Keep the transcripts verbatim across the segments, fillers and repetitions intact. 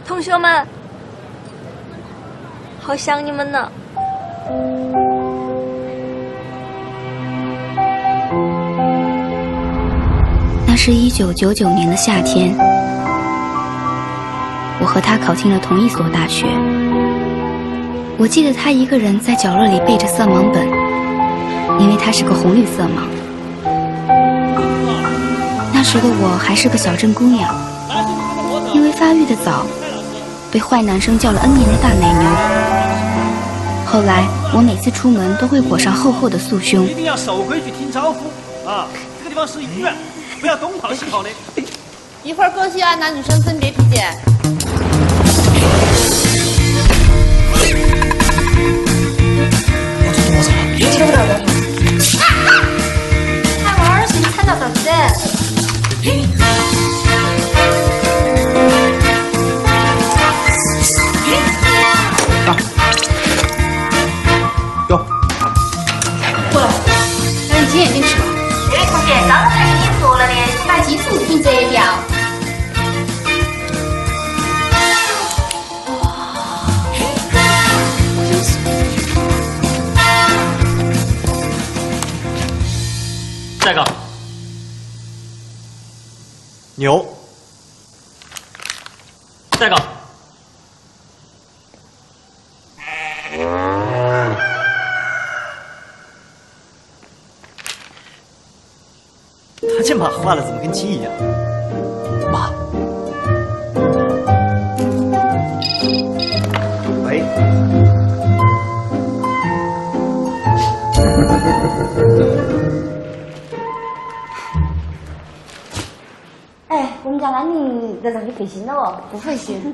同学们，好想你们呢。 那是一九九九年的夏天，我和他考进了同一所大学。我记得他一个人在角落里背着色盲本，因为他是个红绿色盲。那时的我还是个小镇姑娘，因为发育的早，被坏男生叫了 N 年的大奶牛。后来我每次出门都会裹上厚厚的束胸。 一定要守规矩，听招呼啊！这个地方是医院，不要东跑西跑的。 一会儿过去啊，男女生分别体检。 我这多少？ 听不到的。看娃儿是你看到啥子？ 啊！哟， 过来，把你金眼睛吃了。 这位同学，刚刚还跟你说了的， 把基础屏遮掉。 下一个，牛。下一个，他这马画的怎么跟鸡一样？马。喂。 哎，我们家安宁在让你费心了哦。 不费心。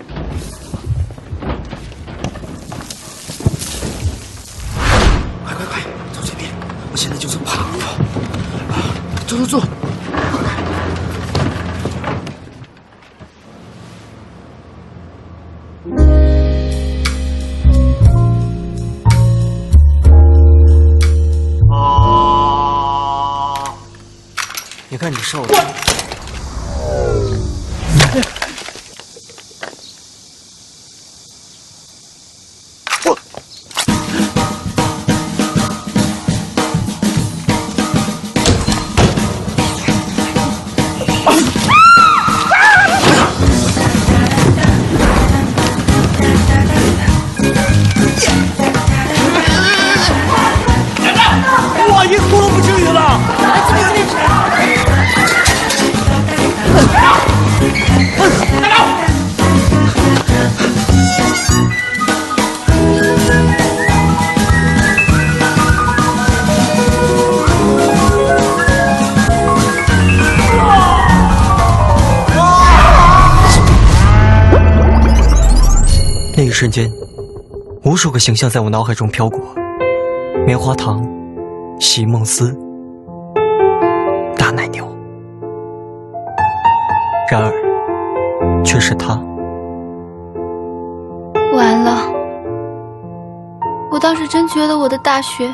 快快快，走这边！我现在就是胖了。走走走。啊！你看你瘦的。我一哭都不至于了。那一瞬间，无数个形象在我脑海中飘过：棉花糖、席梦思、大奶牛。然而，却是他。 完了，我当时真觉得我的大学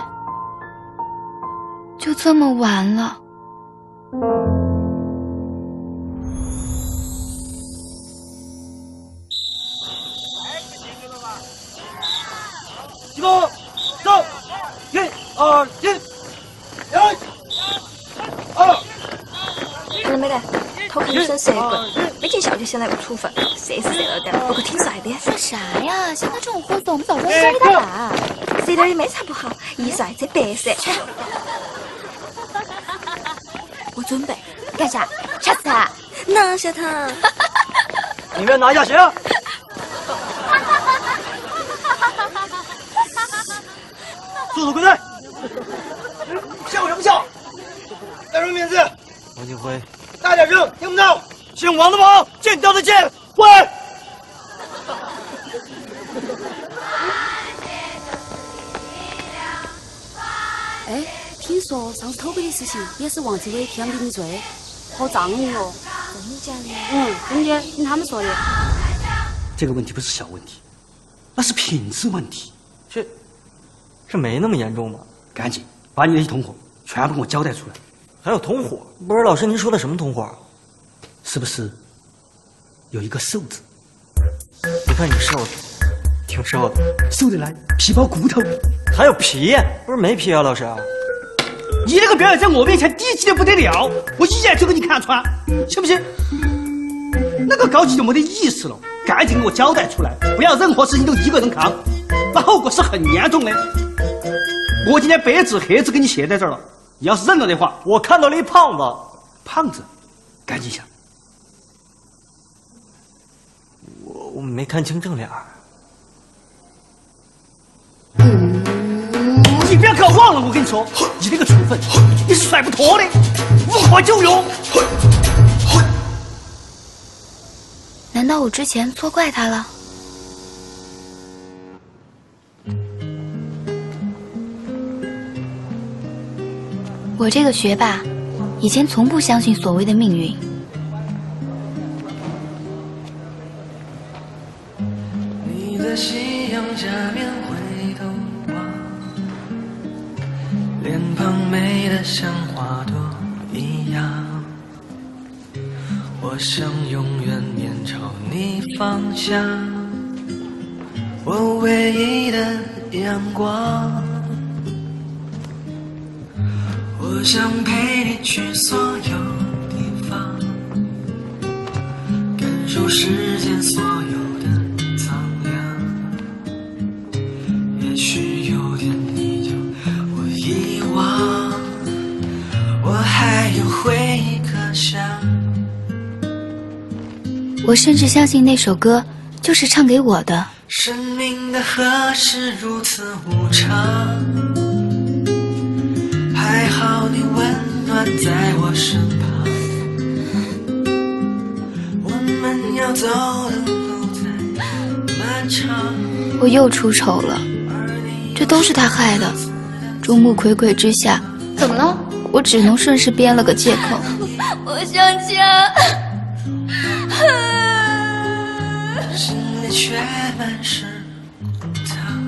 就这么完了。 起步，走，一、二、一，一、二。 看到没得？偷看女生射棍，没见效就想来个处分，射是射了点，不过挺帅的。 说啥呀？像他这种货色，我们早就该给他打。 射点也没啥不好，一帅这白射。我准备干啥？杀死他！ 拿下他！ 你们拿下谁啊？速速滚蛋！笑什么笑？叫什么名字？王金辉。大点声，听不到。姓王的王，剑雕的剑，滚！ 哎，听说上次偷窥的事情也是王志伟替他们顶罪，好仗义哦。 真的假的？ 嗯，真的，听他们说的。 这个问题不是小问题，那是品质问题。 这，这没那么严重吧？ 赶紧把你那些同伙全部给我交代出来。 还有同伙？不是老师，您说的什么同伙？ 是不是有一个瘦子？ 看你瘦的，挺瘦的， 瘦得来，皮包骨头， 还有皮，不是没皮啊，老师。 你那个表演在我面前低级的不得了，我一眼就给你看穿，信不信？那个高级就没得意思了，赶紧给我交代出来，不要任何事情都一个人扛，那后果是很严重的。我今天白纸黑字给你写在这儿了，你要是认了的话， 我看到了一胖子， 胖子，赶紧想。 我我没看清正脸。 你不要搞忘了，我跟你说，你那个处分你是甩不脱的，无可救药。 难道我之前错怪他了？我这个学霸，以前从不相信所谓的命运。 你在夕阳下面回头望，脸庞美得像花朵一样。我想永远面朝你方向，我唯一的阳光。我想陪你去所有地方，感受世间所有的苍凉。也许有点你就我遗忘，我还有回忆可想。 我甚至相信那首歌就是唱给我的。 生命的河是如此无常，还好你温暖在我身旁。我们要走的路再漫长。 我又出丑了，这都是他害的。众目睽睽之下， 怎么了？ 我只能顺势编了个借口。 我想家。 心里却满是糖。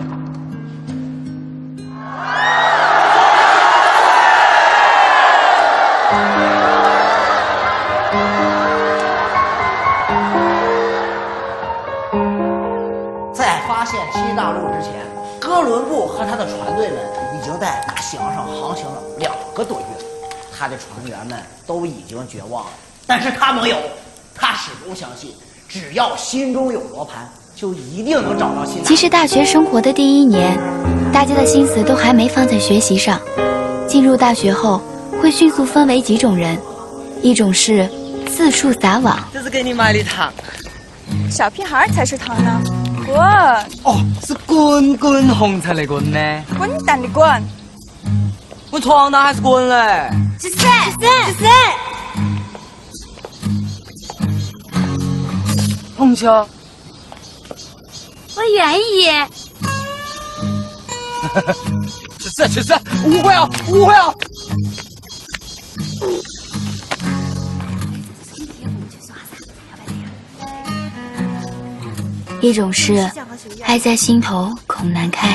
在发现新大陆之前，哥伦布和他的船队们已经在大西洋上航行了两个多月，他的船员们都已经绝望了，但是他没有，他始终相信，只要心中有罗盘，就一定能找到新大陆。 其实大学生活的第一年，大家的心思都还没放在学习上。进入大学后，会迅速分为几种人，一种是四处撒网。 这是给你买的糖， 小屁孩才是糖呢。滚！ 哦，是滚滚红才的滚呢。 滚蛋的滚！ 我床单还是滚嘞。 几岁？几岁？ 红球， 我愿意。 去死去死！误会哦，误会哦！ 一种是爱在心头恐难开，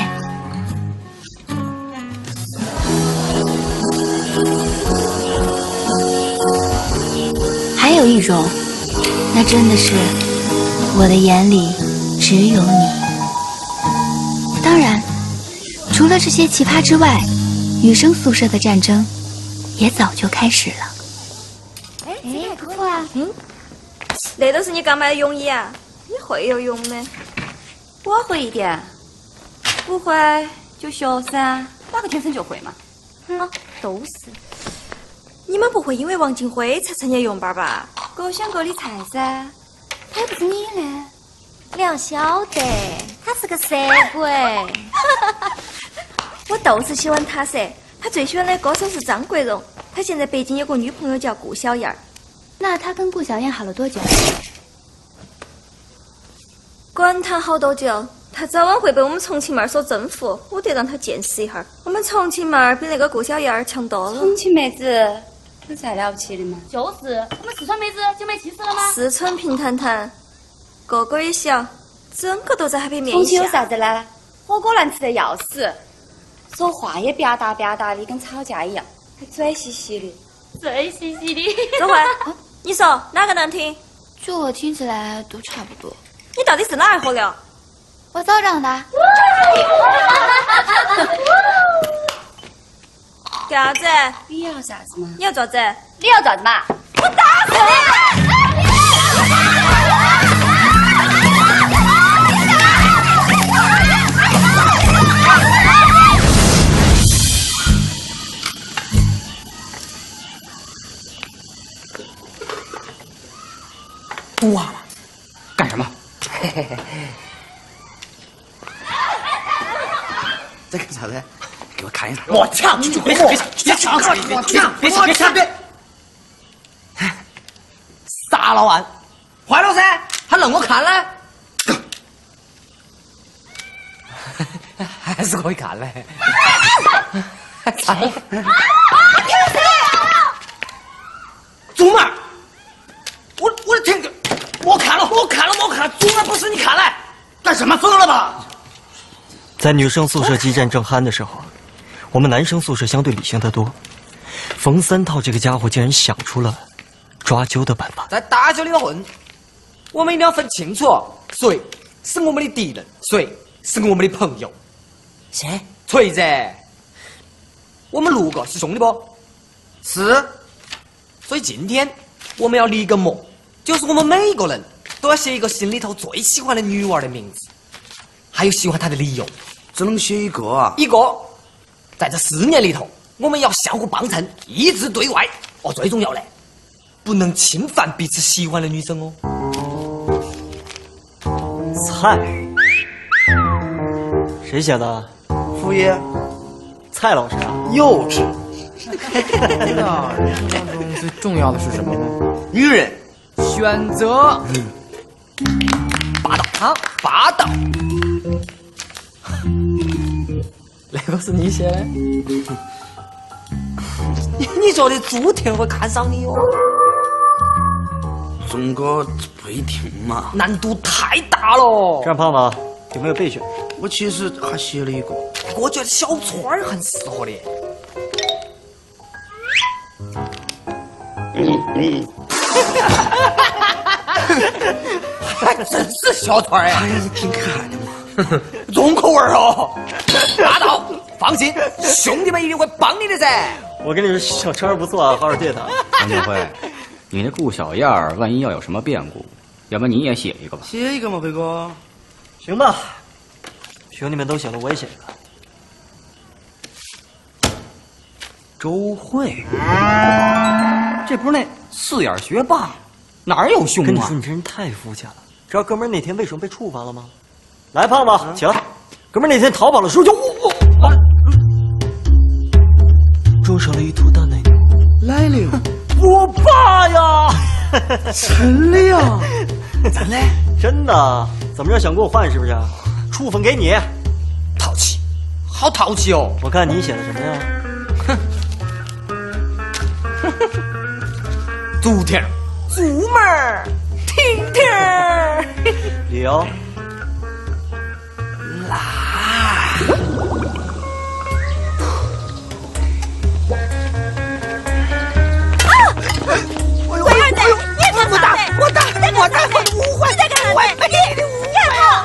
还有一种，那真的是我的眼里只有你。当然，除了这些奇葩之外，女生宿舍的战争也早就开始了。 哎，这个还不错啊。嗯，那都是你刚买的泳衣啊？你会游泳吗？ 我会一点。 不会就学噻。 哪个天生就会嘛？ 嗯，都是。你们不会因为王金辉才参加游泳班吧？ 各选各的菜噻。他又不是你的。 两晓得，他是个色鬼。我都是喜欢他噻。他最喜欢的歌手是张国荣，他现在北京有个女朋友叫顾小燕儿。 那他跟顾小燕好了多久？ 管他好多久，他早晚会被我们重庆妹儿所征服，我得让他见识一下。我们重庆妹儿比那个顾小燕儿强多了。 重庆妹子有啥了不起的嘛？ 就是，我们四川妹子就没气势了吗？ 四川平坦坦，个个也小，整个都在海边面重庆有啥子呢？火锅难吃的要死，说话也吧嗒吧嗒的，跟吵架一样，还嘴兮兮的。 嘴兮兮的。 周慧，你说哪个难听？ 就我听起来都差不多。 你到底是哪儿喝了？ 我早上的。 干啥子？ 你要啥子嘛？ 你要咋子？ 你要咋子嘛？ 我打死你！ 哇！干什么？ 嘿嘿嘿。在干啥子？ 给我看一下。 我抢！别别别别抢！别抢！别抢！别抢！别！ 杀老万，坏了噻，还让我看呢？还是可以看嘞。 哎！祖妹儿，我我的天！我看了，我看了，我看了，祖妹不是你看来，干什么疯了吧？ 在女生宿舍激战正酣的时候，我们男生宿舍相对理性得多。冯三套这个家伙竟然想出了抓阄的办法。 在大学里头混，我们一定要分清楚，谁是我们的敌人，谁是我们的朋友。 谁？ 锤子，我们六个是兄弟不？是。所以今天我们要立个梦，就是我们每一个人都要写一个心里头最喜欢的女娃的名字，还有喜欢她的理由。 只能写一个啊？ 一个。在这四年里头，我们要相互帮衬，一致对外。哦，最重要的，不能侵犯彼此喜欢的女生哦。 蔡，谁写的？ 副业。 蔡老师啊。 幼稚。 那人生当中最重要的是什么呢？ 女人。 选择。 嗯。霸道啊！霸道。 那个是你写的？ 你你觉得朱婷会看上你哦？ 钟哥不一定嘛， 难度太大了。 张胖子有没有备选？ 我其实还写了一个， 我觉得小川儿很适合你。嗯嗯。还真是小川儿呀！ 哎呀，你挺可爱的嘛。 重口味哦。霸道，放心，兄弟们一定会帮你的噻。 我跟你说，小川不错啊，好好对他。 张建辉，你那顾小燕儿，万一要有什么变故，要不然你也写一个吧。 写一个嘛，辉哥。 行吧，兄弟们都写了，我也写一个。周慧， 这不是那四眼学霸，哪儿有胸啊？ 跟你说，你这人太肤浅了。知道哥们儿那天为什么被处罚了吗？来，胖子，起来。哥们儿那天淘宝的时候就我种上了一头大奶牛。 来了， 我爸呀！ 真的呀？ 真的？真的？怎么着？想给我换是不是？处分给你。 淘气，好淘气哦！ 我看你写的什么呀？ 哼。朱婷，朱妹儿，婷婷。 理由？ 来。 龟儿子，你干啥子？ 我打，我打，我误会， 你在干啥子？ 你你误会了。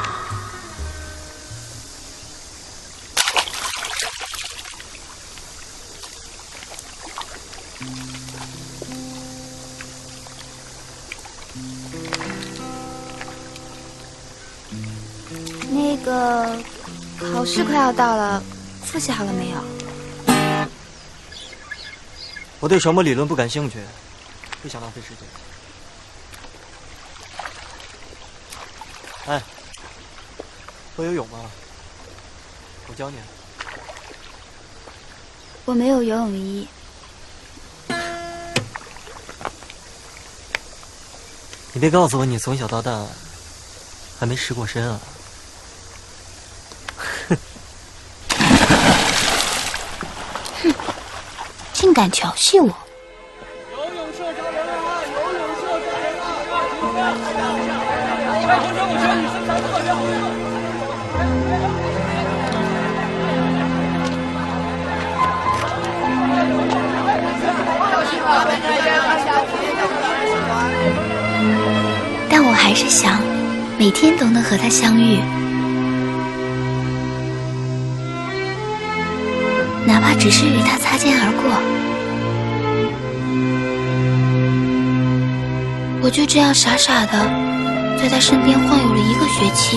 那个考试快要到了，复习好了没有？ 我对传播理论不感兴趣，不想浪费时间。哎，会游泳吗？我教你。 我没有游泳衣。 你别告诉我你从小到大还没湿过身啊！ 哼，竟敢调戏我！ 游泳社招人啊！游泳社招人啊！要不要参加一下？拜托游泳社女身材特别好。 但我还是想，每每天都能和他相遇，哪怕只是与他擦肩而过，我就这样傻傻的在他身边晃悠了一个学期。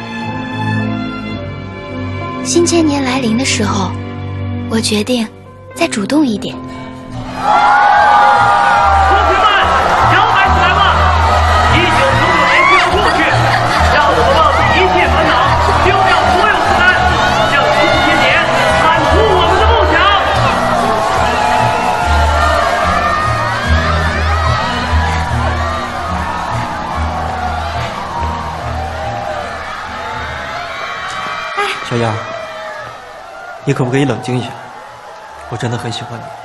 新千年来临的时候，我决定再主动一点。 小燕儿，你可不可以冷静一下？我真的很喜欢你。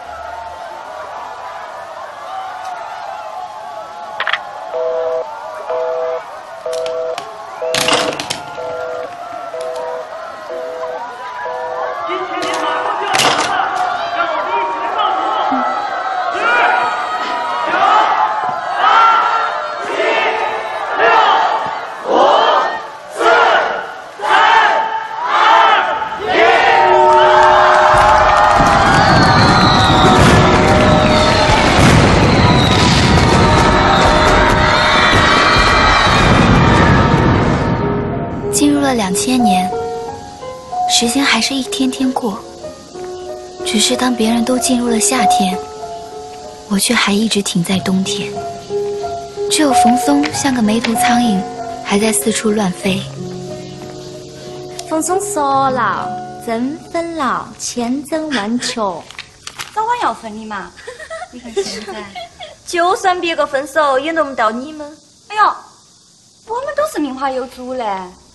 两千年，时间还是一天天过，只是当别人都进入了夏天，我却还一直停在冬天。只有冯松像个没头苍蝇，还在四处乱飞。 冯松说了，真分了，千真万确，早晚要分你嘛。你看现在， 就算别个分手，也轮不到你们。 哎呦，我们都是名花有主嘞。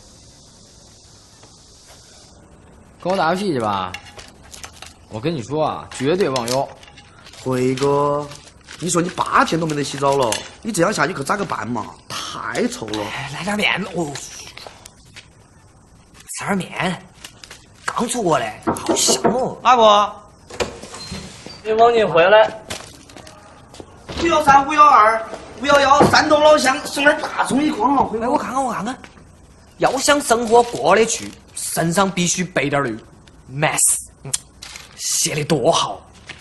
跟我打游戏去吧！我跟你说啊，绝对忘忧。 辉哥，你说你八天都没得洗澡了，你这样下去可咋个办嘛？太臭了！ 来点面哦，吃点面，刚出锅嘞，好香哦！ 阿伯，你往你回来。 五幺三、五幺二、五幺幺，山东老乡送点大葱一筐了。 来，我看看，我看看，要想生活过得去。身上必须备点绿 ，mass， 写的多好。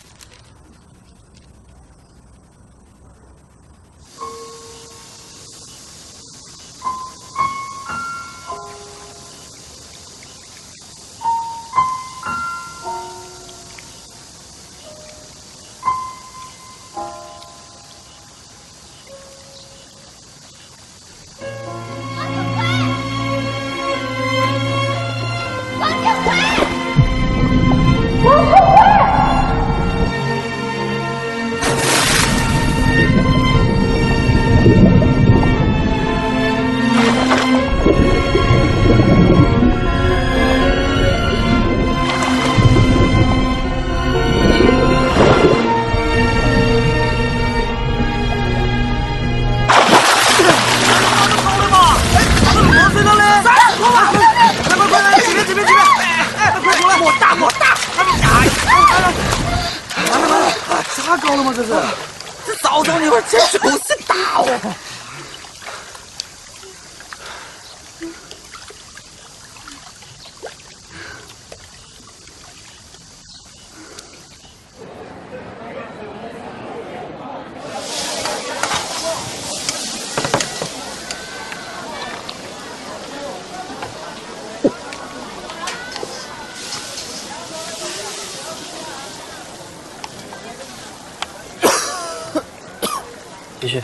继续。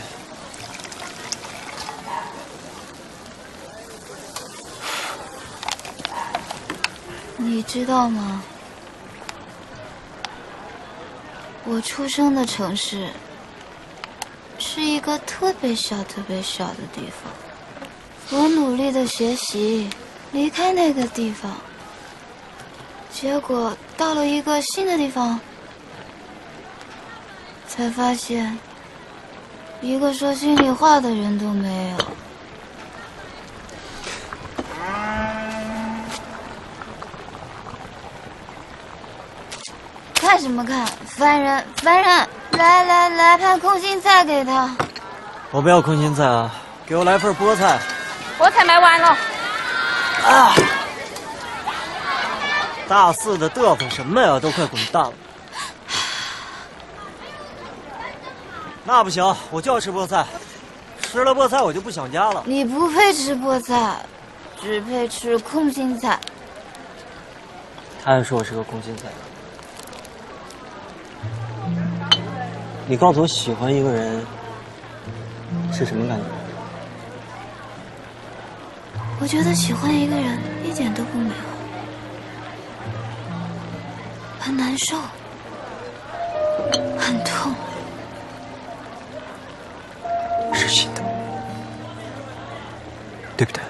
你知道吗？我出生的城市是一个特别小、特别小的地方。我努力的学习，离开那个地方，结果到了一个新的地方，才发现一个说心里话的人都没有。看什么看？烦人，烦人！来来来，盘空心菜给他。 我不要空心菜啊，给我来份菠菜。 菠菜卖完了。 啊！大四的嘚瑟什么呀？都快滚蛋了！那不行，我就要吃菠菜，吃了菠菜我就不想家了。 你不配吃菠菜，只配吃空心菜。 他还说我是个空心菜。你告诉我，喜欢一个人是什么感觉？ 我觉得喜欢一个人一点都不美好，很难受，很痛。 是心的，对不对？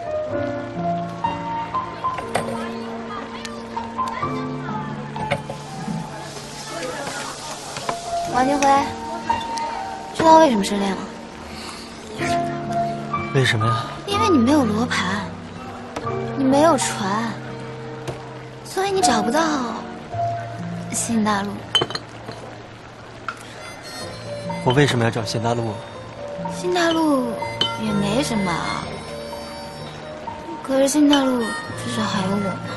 王金辉，知道为什么失恋吗？ 为什么呀？ 因为你没有罗盘，你没有船，所以你找不到新大陆。 我为什么要找新大陆？ 新大陆也没什么，可是新大陆至少还有我嘛。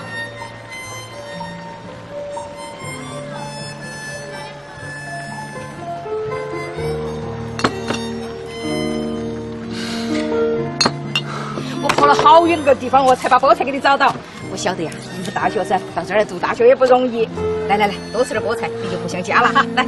我跑了好远个地方，我才把菠菜给你找到。我晓得呀，你是大学生，到这儿来读大学也不容易。来来来，多吃点菠菜，你就不想家了哈。来，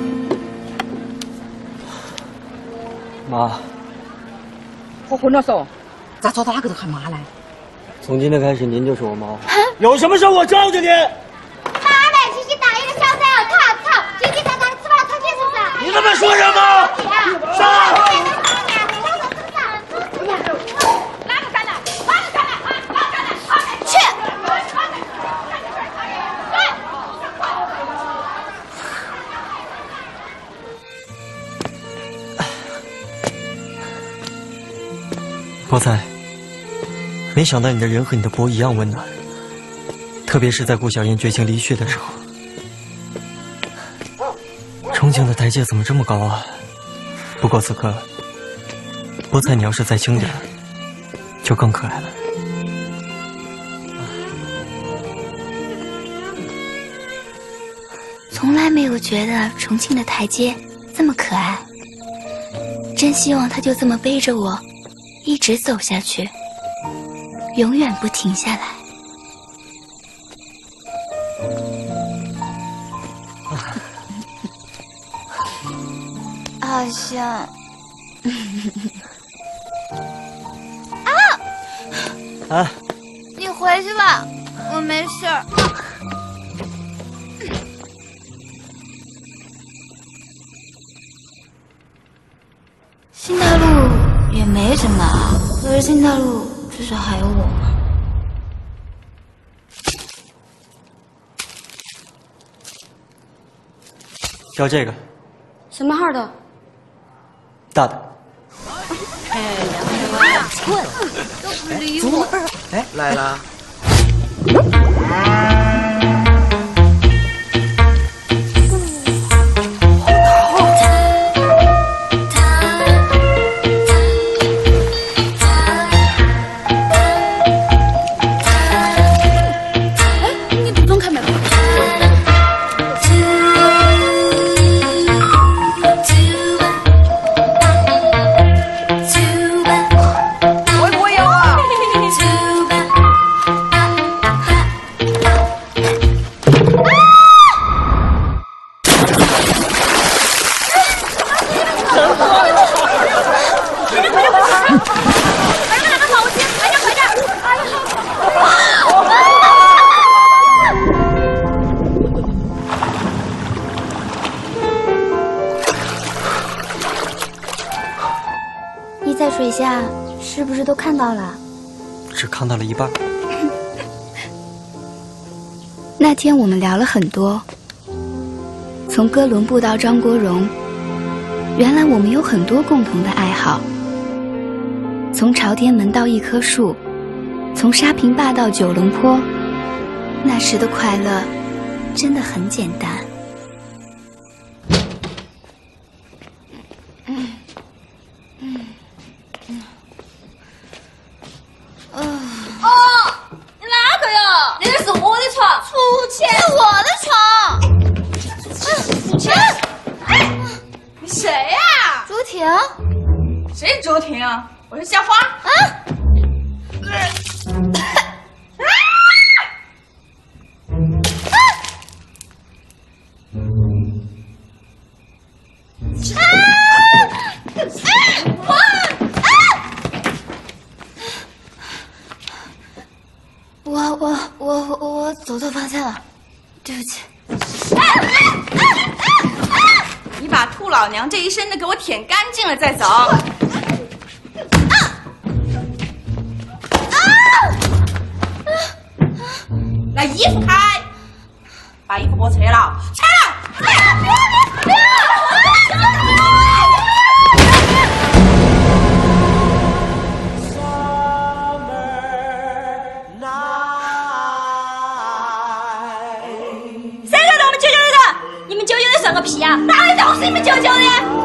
妈， 我混了说，咋找到哪个都喊妈来？ 从今天开始您就是我妈，有什么事我罩着你。 妈来，洗洗大爷的小崽儿，淘淘，叽叽喳喳的吃完了，他结束噻。 你他妈说什么？上！菠菜，没想到你的人和你的脖一样温暖，特别是在顾小燕决心离去的时候。憧憬的台阶怎么这么高啊？不过此刻，菠菜你要是再轻点，就更可爱了。 从来没有觉得重庆的台阶这么可爱，真希望他就这么背着我一直走下去，永远不停下来。好像啊啊！ 你回去吧，我没事儿。新大陆也没什么，可是新大陆至少还有我嘛。 要这个。 什么号的？ 大的。 哎呀，滚！都不理我。 哎，来了。 水下是不是都看到了？ 只看到了一半。 那天我们聊了很多，从哥伦布到张国荣，原来我们有很多共同的爱好。从朝天门到一棵树，从沙坪坝到九龙坡，那时的快乐真的很简单。 谁周婷啊？我是夏花。啊！ 我我我我我走错方向了，对不起。 你把兔老娘这一身的给我舔干净了再走。来，衣服开，把衣服给我拆了，拆了！不要不要不要！ 算个屁啊！哪里都是你们舅舅的！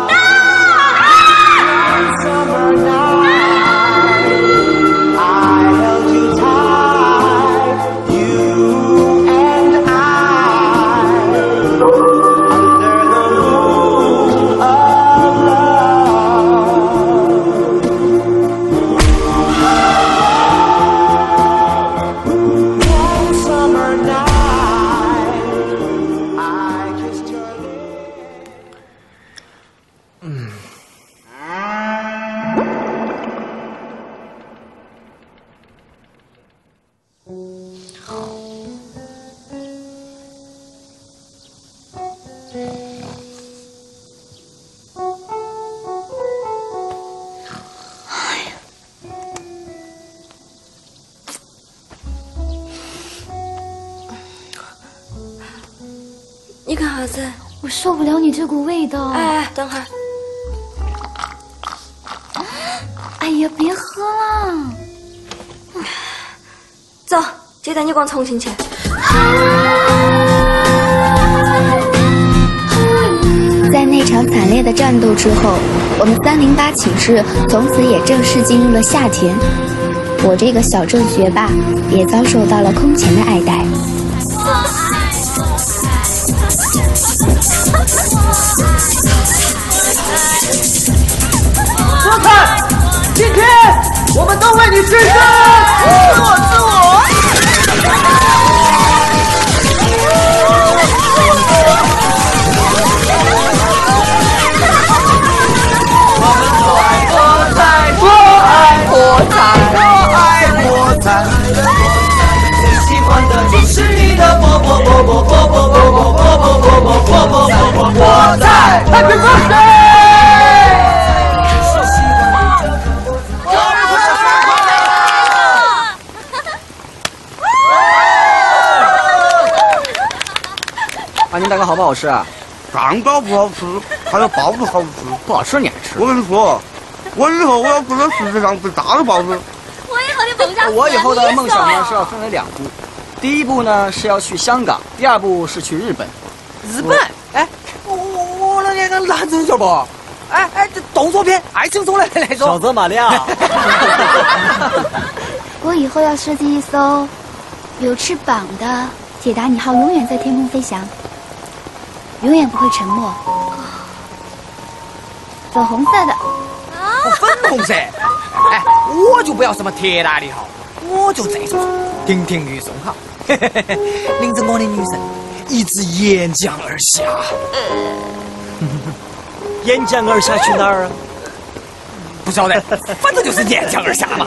你干啥子？我受不了你这股味道。 哎，等会儿。 哎呀，别喝了。 走，姐带你逛重庆去。 在那场惨烈的战斗之后，我们三零八寝室从此也正式进入了夏天。我这个小镇学霸也遭受到了空前的爱戴。 多彩，今天我们都为你牺牲！自我，自我。我爱多彩，我爱多彩，我爱多彩。最喜欢的就是你的波波波波波波波波波波波波波波波多彩 ，Happy Birthday！ 啊，您蛋糕好不好吃啊？ 蛋糕不好吃，还有包子好吃。 不好吃你还吃？ 我跟你说，我以后我要住在世界上最大的包子。 我以后的梦想， 我以后的梦想呢是要分为两步，第一步呢是要去香港，第二步是去日本。 日本？哎，我我我那两个男人角不？哎哎，这动作片爱情中的那种。 小泽玛利亚。 我以后要设计一艘有翅膀的铁达尼号，永远在天空飞翔。 永远不会沉没。粉红色的， 啊，粉红色。哎，我就不要什么铁达尼号，我就这种亭亭玉松号，领着我的女神一直沿江而下。 沿江而下去哪儿啊？ 不晓得，反正就是沿江而下嘛。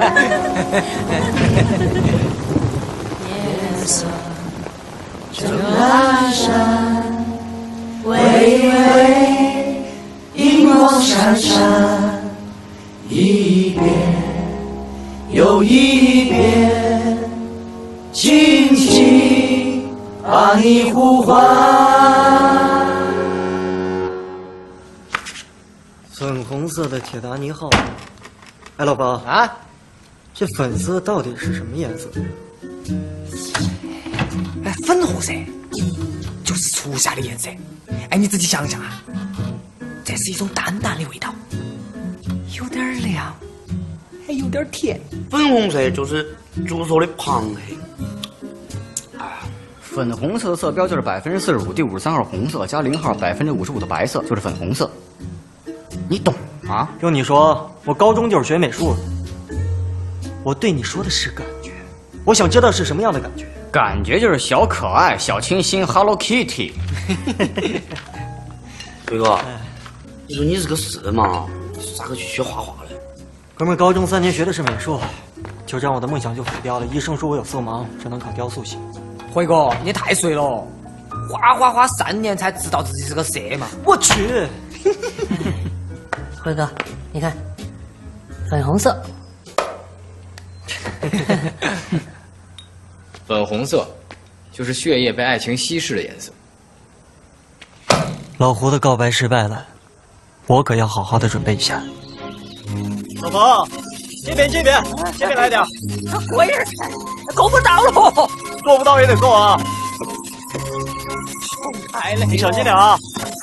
夜色就阑珊。 微微银光闪闪，一遍又一遍，轻轻把你呼唤。 粉红色的铁达尼号，哎，老包啊， 这粉色到底是什么颜色？ 哎，粉红色就是初夏的颜色。 哎，你自己想想啊，这是一种淡淡的味道，有点凉，还有点甜。 粉红色就是猪说的螃蟹。 粉红色的色标就是百分之四十五，第五十三号红色加零号百分之五十五的白色就是粉红色。 你懂啊？ 用你说，我高中就是学美术的。我对你说的是感觉，我想知道是什么样的感觉。 感觉就是小可爱、小清新 ，Hello Kitty。 辉哥，你说你是个是人嘛？咋个去学画画嘞？ 哥们儿，高中三年学的是美术，就这样我的梦想就毁掉了。医生说我有色盲，只能考雕塑系。 辉哥，你太衰了，画画画三年才知道自己是个色嘛！ 我去。 辉哥，你看，粉红色。 粉红色，就是血液被爱情稀释的颜色。 老胡的告白失败了，我可要好好的准备一下。 老婆，这边这边，这边来点。 我也是，够不到了， 够不到也得够啊。 太累了， 你小心点啊。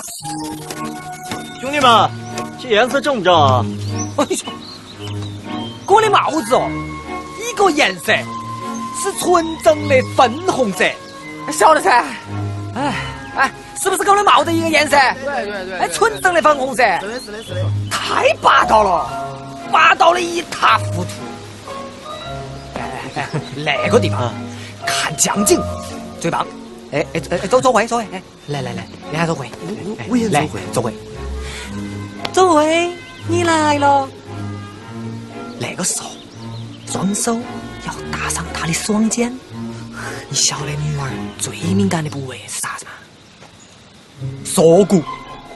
兄弟们，这颜色正不正啊？ 哎呦，我的帽子哦，一个颜色是纯正的粉红色，晓得噻？哎哎，是不是跟我的帽子一个颜色？ 对对对， 哎，纯正的粉红色， 是的，是的，是的， 太霸道了，霸道的一塌糊涂。哎哎哎，那个地方看江景最棒。哎哎哎，走走位走位，哎，来来来，你还走位， 我我也走位， 走位，走位，你来了。那个时候，双手要搭上她的双肩。你晓得女儿最敏感的部位是啥子吗？锁骨。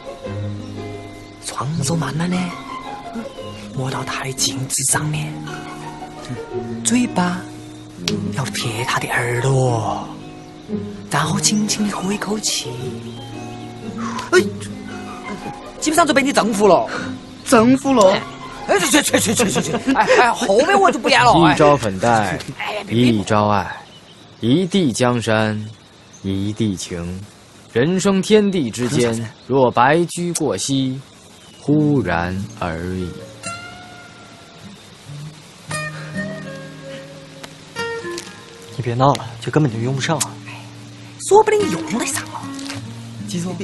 双手慢慢的摸到她的颈子上面，嘴巴要贴她的耳朵，然后轻轻的呼一口气。哎，基本上就被你征服了， 征服了。 哎，去去去去去去！哎哎，后面我就不演了。 一朝粉黛，一朝爱，一地江山，一地情。人生天地之间，若白驹过隙，忽然而已。 你别闹了，这根本就用不上啊！ 说不定用得上了。 记住，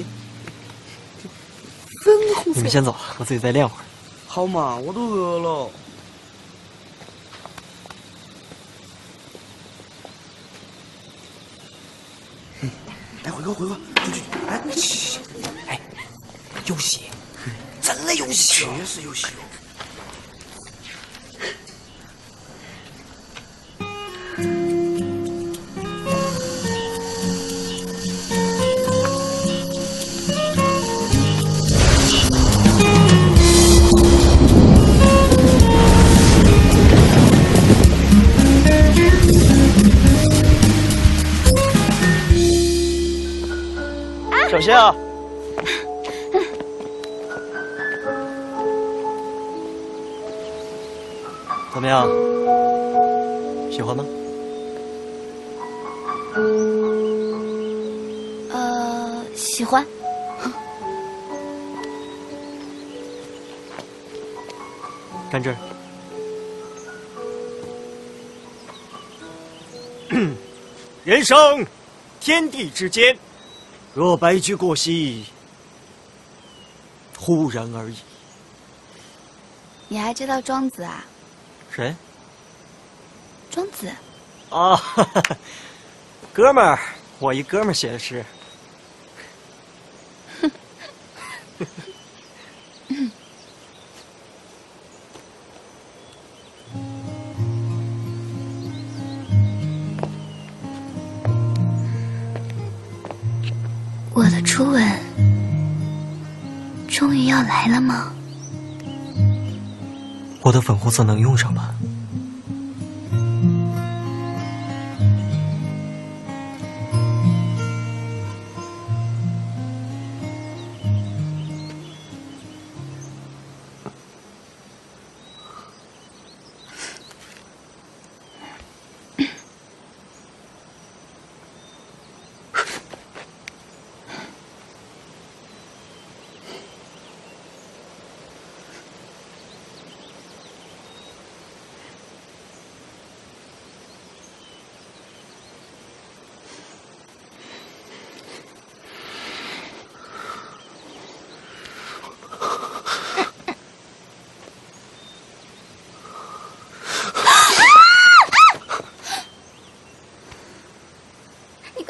粉红色。 你们先走，我自己再练会儿。 好嘛，我都饿了。哎，辉哥，辉哥，去去，哎， 哎，有戏，真的有戏， 确实有戏哦。 小心啊！ 怎么样？喜欢吗？ 呃，喜欢。 站这儿。 人生，天地之间。若白驹过隙，忽然而已。 你还知道庄子啊？ 谁？ 庄子。 啊，哈哈哥们儿，我一哥们儿写的诗。 我的初吻终于要来了吗？ 我的粉红色能用上吗？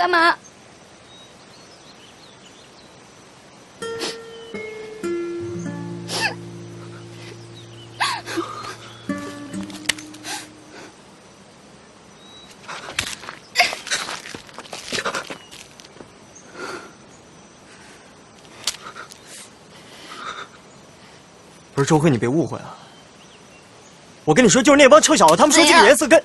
干嘛？ 不是周慧，你别误会了。我跟你说，就是那帮臭小子，他们说这个颜色跟……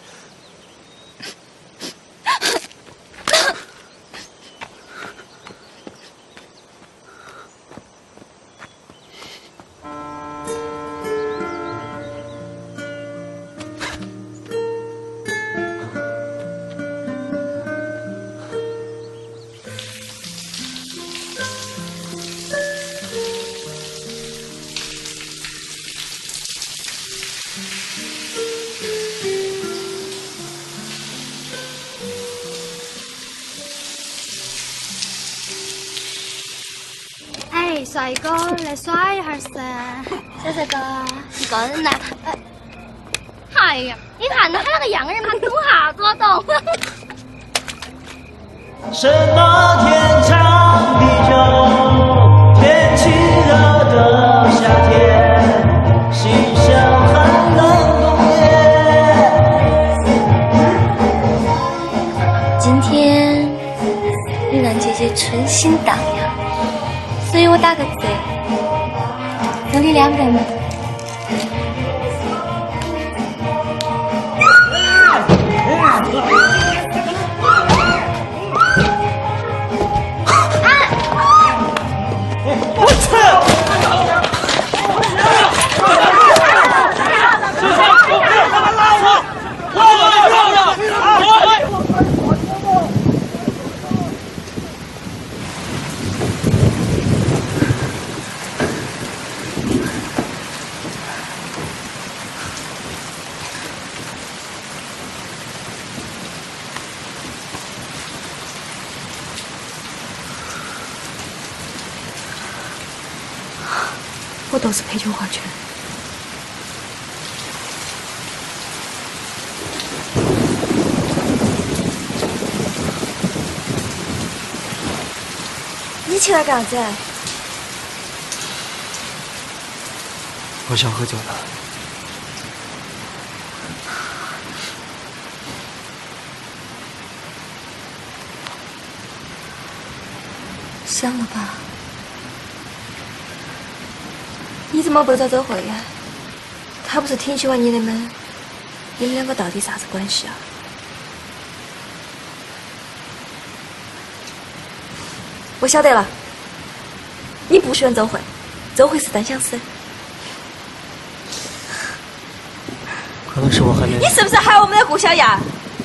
帅哥，来耍一下噻！小帅哥，一个人来。哎呀，你看他那个样儿嘛，懂啥子懂？ 什么天长地久，天气热的夏天，心像寒冷冬夜。今天玉兰姐姐春心荡漾。所以我打个折，送你两个嘛。 我去！ 我都是陪酒花圈。你起来干啥子？ 我想喝酒了。 想了吧？你怎么不找周慧呀？他不是挺喜欢你的吗？你们两个到底啥子关系啊？我晓得了，你不喜欢周慧，周慧是单相思。 可能是我还没…… 你是不是害我们的顾小燕？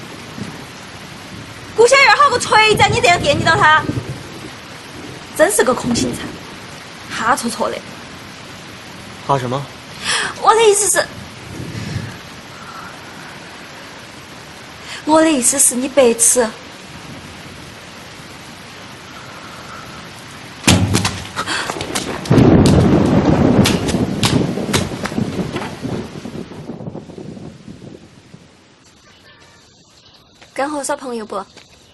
顾小燕好个锤子，你这样惦记到她，真是个空心菜，哈戳戳的。 哈什么？ 我的意思是，我的意思是你白痴。干活耍朋友不？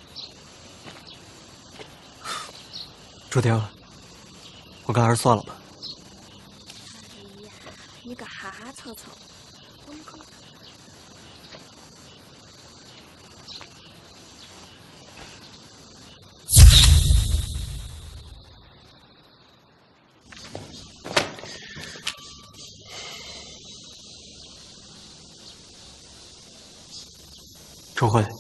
周天，我看还是算了吧。 你个哈臭臭！我们可周慧，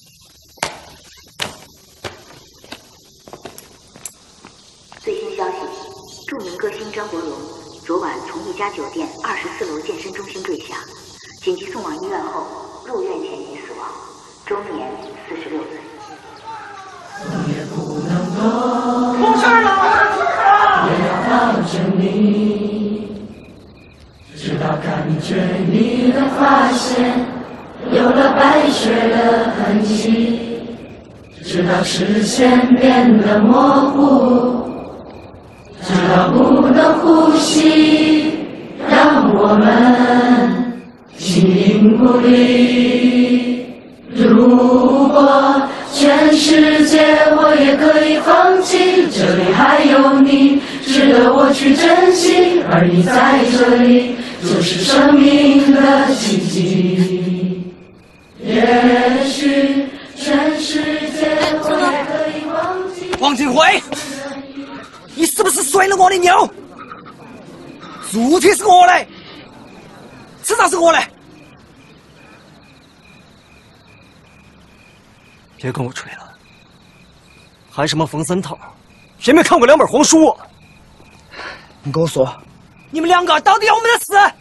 最新消息，著名歌星张国荣昨晚从一家酒店二十四楼健身中心坠下，紧急送往医院后，入院前已死亡，终年四十六岁。 出事了！ 也要抱着你，直到感觉你的发线有了白雪的痕迹，直到视线变得模糊，直到不能呼吸，让我们形影不离。 如果全世界我也可以放弃，这里还有你，值得我去珍惜。而你在这里，就是生命的奇迹。也许全世界我也可以忘记。 王金辉，你是不是睡了我的牛？主题是我的，迟早是我的。 别跟我吹了，喊什么冯三头？谁没看过两本黄书？ 你跟我说，你们两个到底有没得事？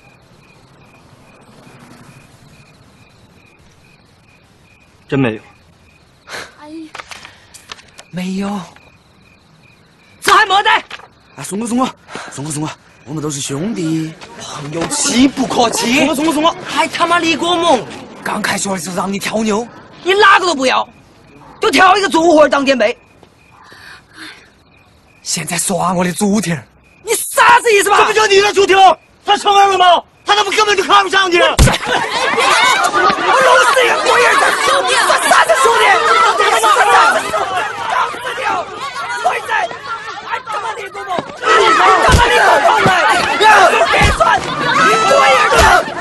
真没有。 哎呀， 没有，这还没得。 哎，松哥，松哥，松哥，松哥，我们都是兄弟， 朋友妻不可欺。 松哥，松哥，松哥， 还他妈离过盟！刚开学的时候让你挑妞，你哪个都不要。 就挑一个猪伙当垫背，现在耍我的猪蹄儿，你啥子意思嘛？ 这不就你的猪蹄儿？他成儿了吗？他他妈根本就看不上你！ 我弄死一个龟儿子！兄弟，算啥子兄弟？你算啥子兄弟？搞死你！鬼子，还他妈离过盟！你他妈离过盟来！别算，你龟儿子！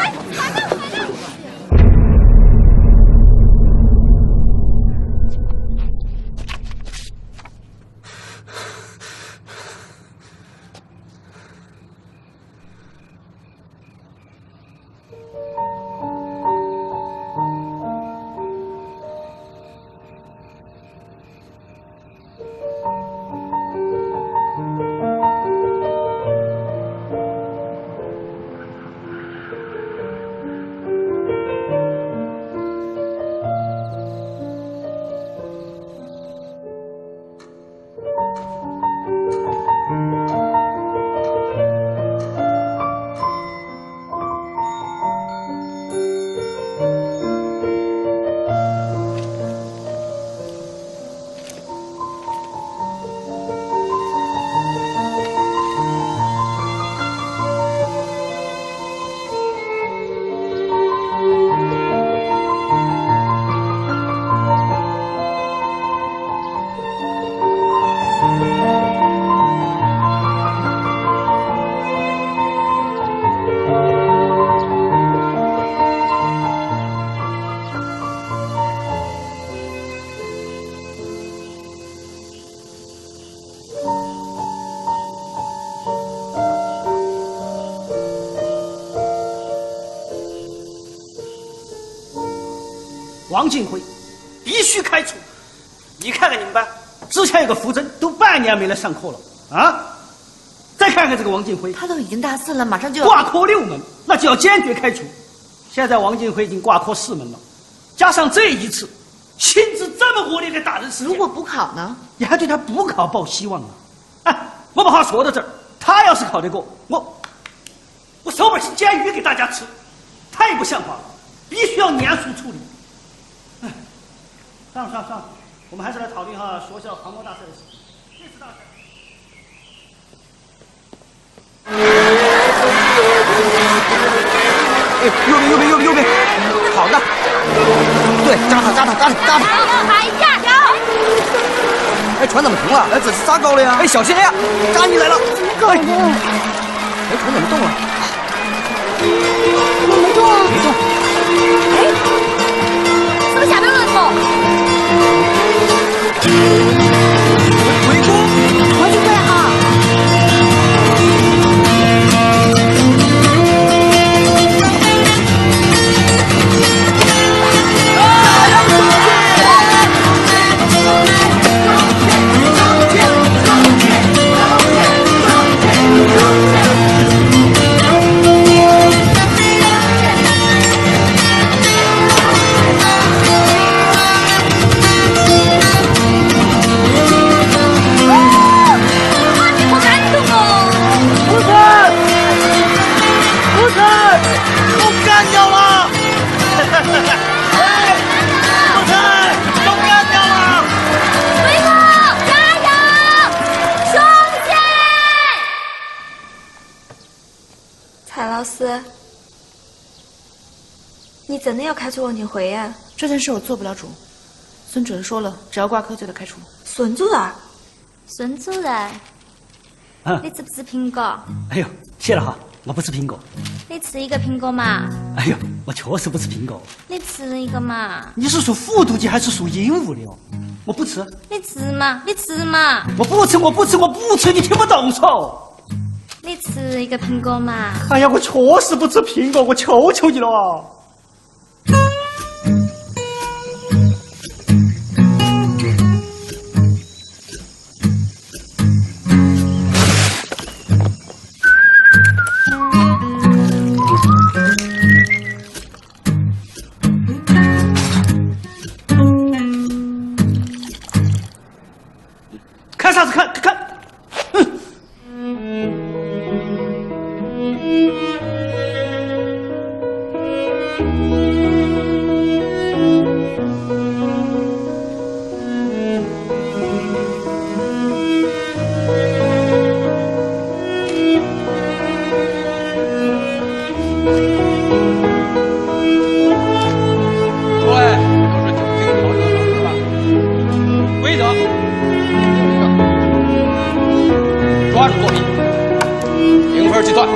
王金辉必须开除！你看看你们班，之前有个扶正都半年没来上课了啊！再看看这个王金辉， 他都已经大四了，马上就要挂科六门，那就要坚决开除。现在王金辉已经挂科四门了，加上这一次，性质这么恶劣的打人事件， 如果补考呢？ 你还对他补考抱希望啊？哎，我把话说到这儿，他要是考得过，我我手本是煎鱼给大家吃，太不像话了，必须要严肃处理。 算了算了算了，我们还是来讨论一下学校航模大赛的事。这次大赛， 哎，右边右边右边右边，好的，对，扎他扎他扎他扎他。 还下手！ 哎，船怎么停了？哎，这是咋搞的呀？哎，小心呀，扎你来了！ 搞的？ 哎，船怎么动了？ 怎么没动啊？ 没动。 哎，是不是下面人了？ 回宫， 王金辉啊！ 老师，你真的要开除王金辉呀？ 这件事我做不了主。孙主任说了，只要挂科就得开除。 孙主任， 孙主任， 啊， 你吃不吃苹果？ 哎呦，谢了哈，我不吃苹果。 你吃一个苹果嘛。 哎呦，我确实不吃苹果。 你吃一个嘛。 你是属复读机还是属鹦鹉的哦？我不吃。 你吃嘛，你吃嘛。 我不吃，我不吃，我不吃，你听不懂嗦。 你吃一个苹果嘛。 哎呀，我确实不吃苹果，我求求你了啊！看啥子看？看，嗯。 计算。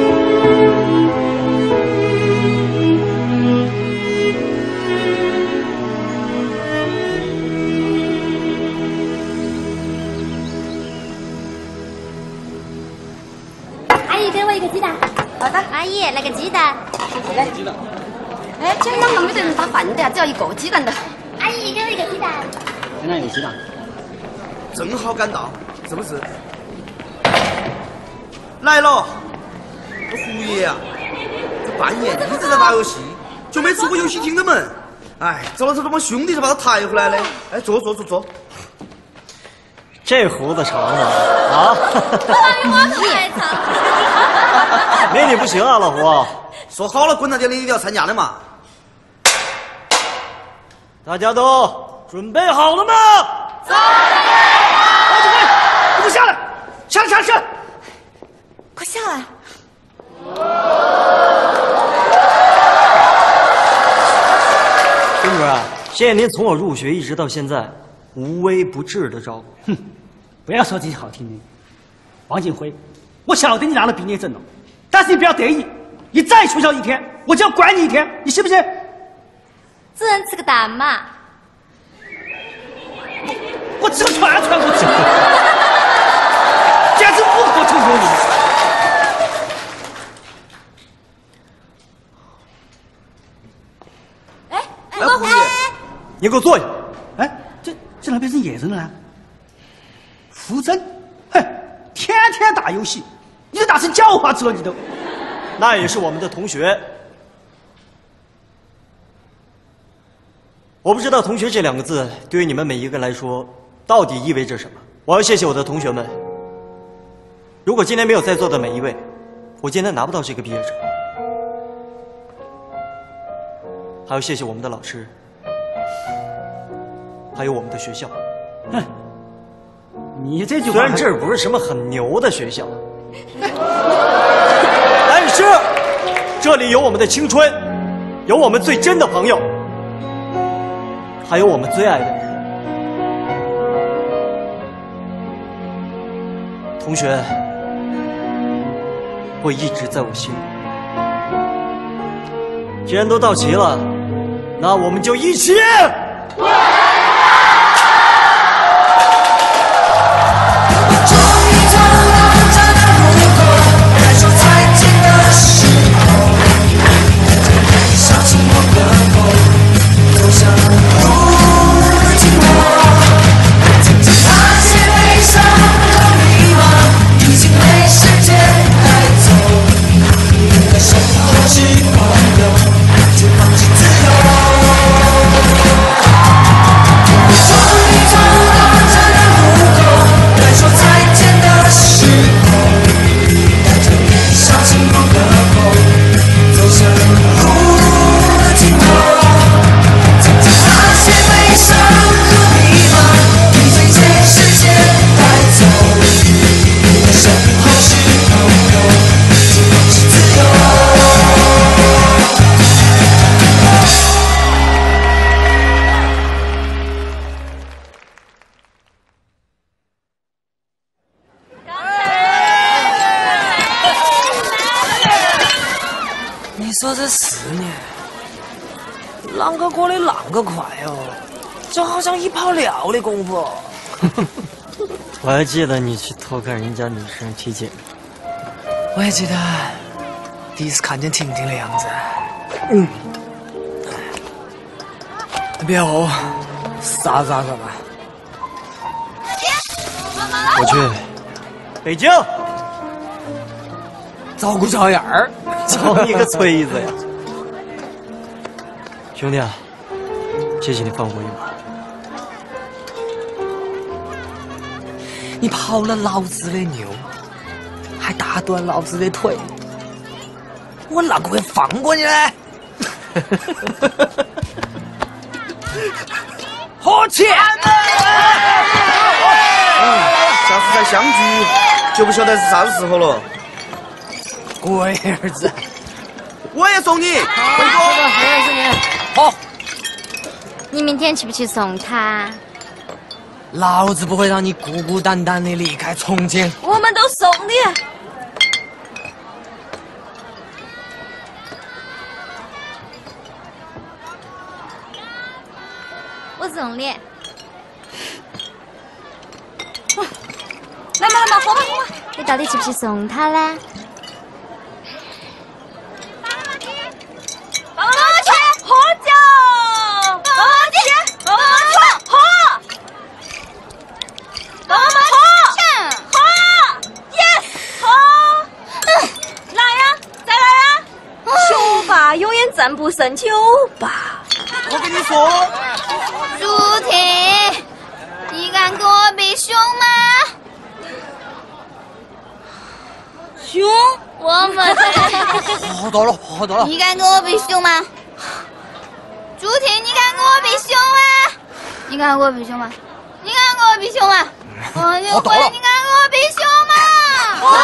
阿姨，给我一个鸡蛋。 好的，阿姨来个鸡蛋。 来鸡蛋。 哎，今天啷个没得人打饭的呀？只要一个鸡蛋的。 阿姨，给我一个鸡蛋。 现在有鸡蛋。正好赶到，是不是？来了，这胡爷啊，这半夜一直在打游戏，就没出过游戏厅的门。哎，找了这帮兄弟才把他抬回来的。哎，坐坐坐坐。 这胡子长的啊！ 太长。 没你不行啊，老胡。 说好了，滚大典礼一定要参加的嘛。 大家都准备好了吗？ 在。好，准备，给我下来，下来，下来，下来。 快下来！ 孙主任，谢谢您从我入学一直到现在无微不至的照顾。 哼，不要说这些好听的。王景辉，我晓得你拿了毕业证了，但是你不要得意，你再缺校一天，我就要管你一天，你信不信？ 只能吃个蛋嘛。 我吃个串串过去，简直无可救药你。 来，胡爷， 你给我坐下。 哎，这这哪变成野人了呢？扶正，哼，天天打游戏，你都打成叫花子了，你都。 那也是我们的同学。我不知道“同学”这两个字对于你们每一个人来说到底意味着什么。我要谢谢我的同学们。如果今天没有在座的每一位，我今天拿不到这个毕业证。还要谢谢我们的老师，还有我们的学校。 哼，你这句话虽然这儿不是什么很牛的学校，但是这里有我们的青春，有我们最真的朋友，还有我们最爱的人。同学会一直在我心里。既然都到齐了，那我们就一起。 就放弃自由。 堂哥过得啷个快哦，就好像一泡尿的功夫。 我还记得你去偷看人家女生体检， 我也记得第一次看见婷婷的样子。嗯，别哦，啥子啥子吧。 我去北京照顾小燕儿， 找你个锤子呀！兄弟啊，谢谢你放过一马。 你跑了老子的牛，还打断老子的腿，我哪个会放过你呢？火气！ 下次再相聚，就不晓得是啥子时候了。 龟儿子， 我也送你，辉哥， 我也是你。 好， 你明天去不去送他？ 老子不会让你孤孤单单的离开重庆。 我们都送你。 我送你。 来嘛来嘛，喝嘛喝嘛。 你到底去不去送他呢？ 帮我去喝酒，帮我去，帮我去喝，帮我喝，喝 ，yes， 喝，来呀，再来呀，酒吧永远战不胜酒吧。 我跟你说， 朱婷，你敢跟我比凶吗？ 凶？ 我们喝多了，喝多了。 你敢跟我比凶吗？朱婷，你敢跟我比凶吗？你敢跟我比凶吗？你敢跟我比凶吗？王秀辉，你敢跟我比凶吗？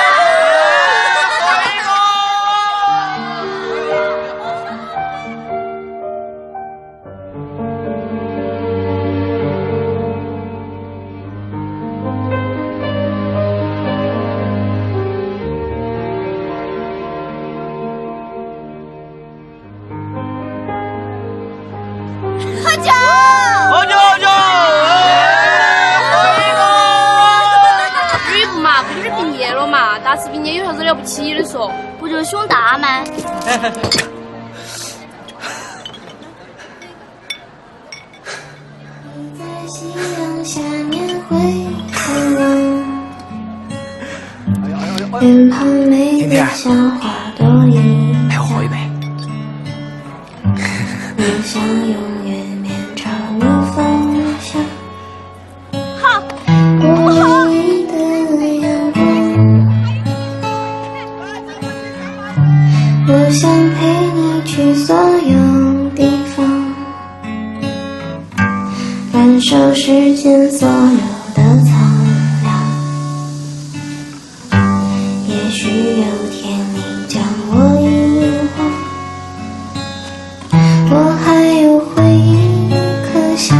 喝酒！ 喝酒喝酒！ 吕布嘛，不就是毕业了嘛？大吃毕业有啥子了不起的说？ 不就是胸大吗？ 在夕阳下面回头望，脸庞美得像花朵一样， 还要喝一杯。 我想永远面朝你方向。 好， 我爱你的阳光，我想陪你去所有地方，感受世间所有的苍凉。也许有天你将我遗忘，我还有回忆可想。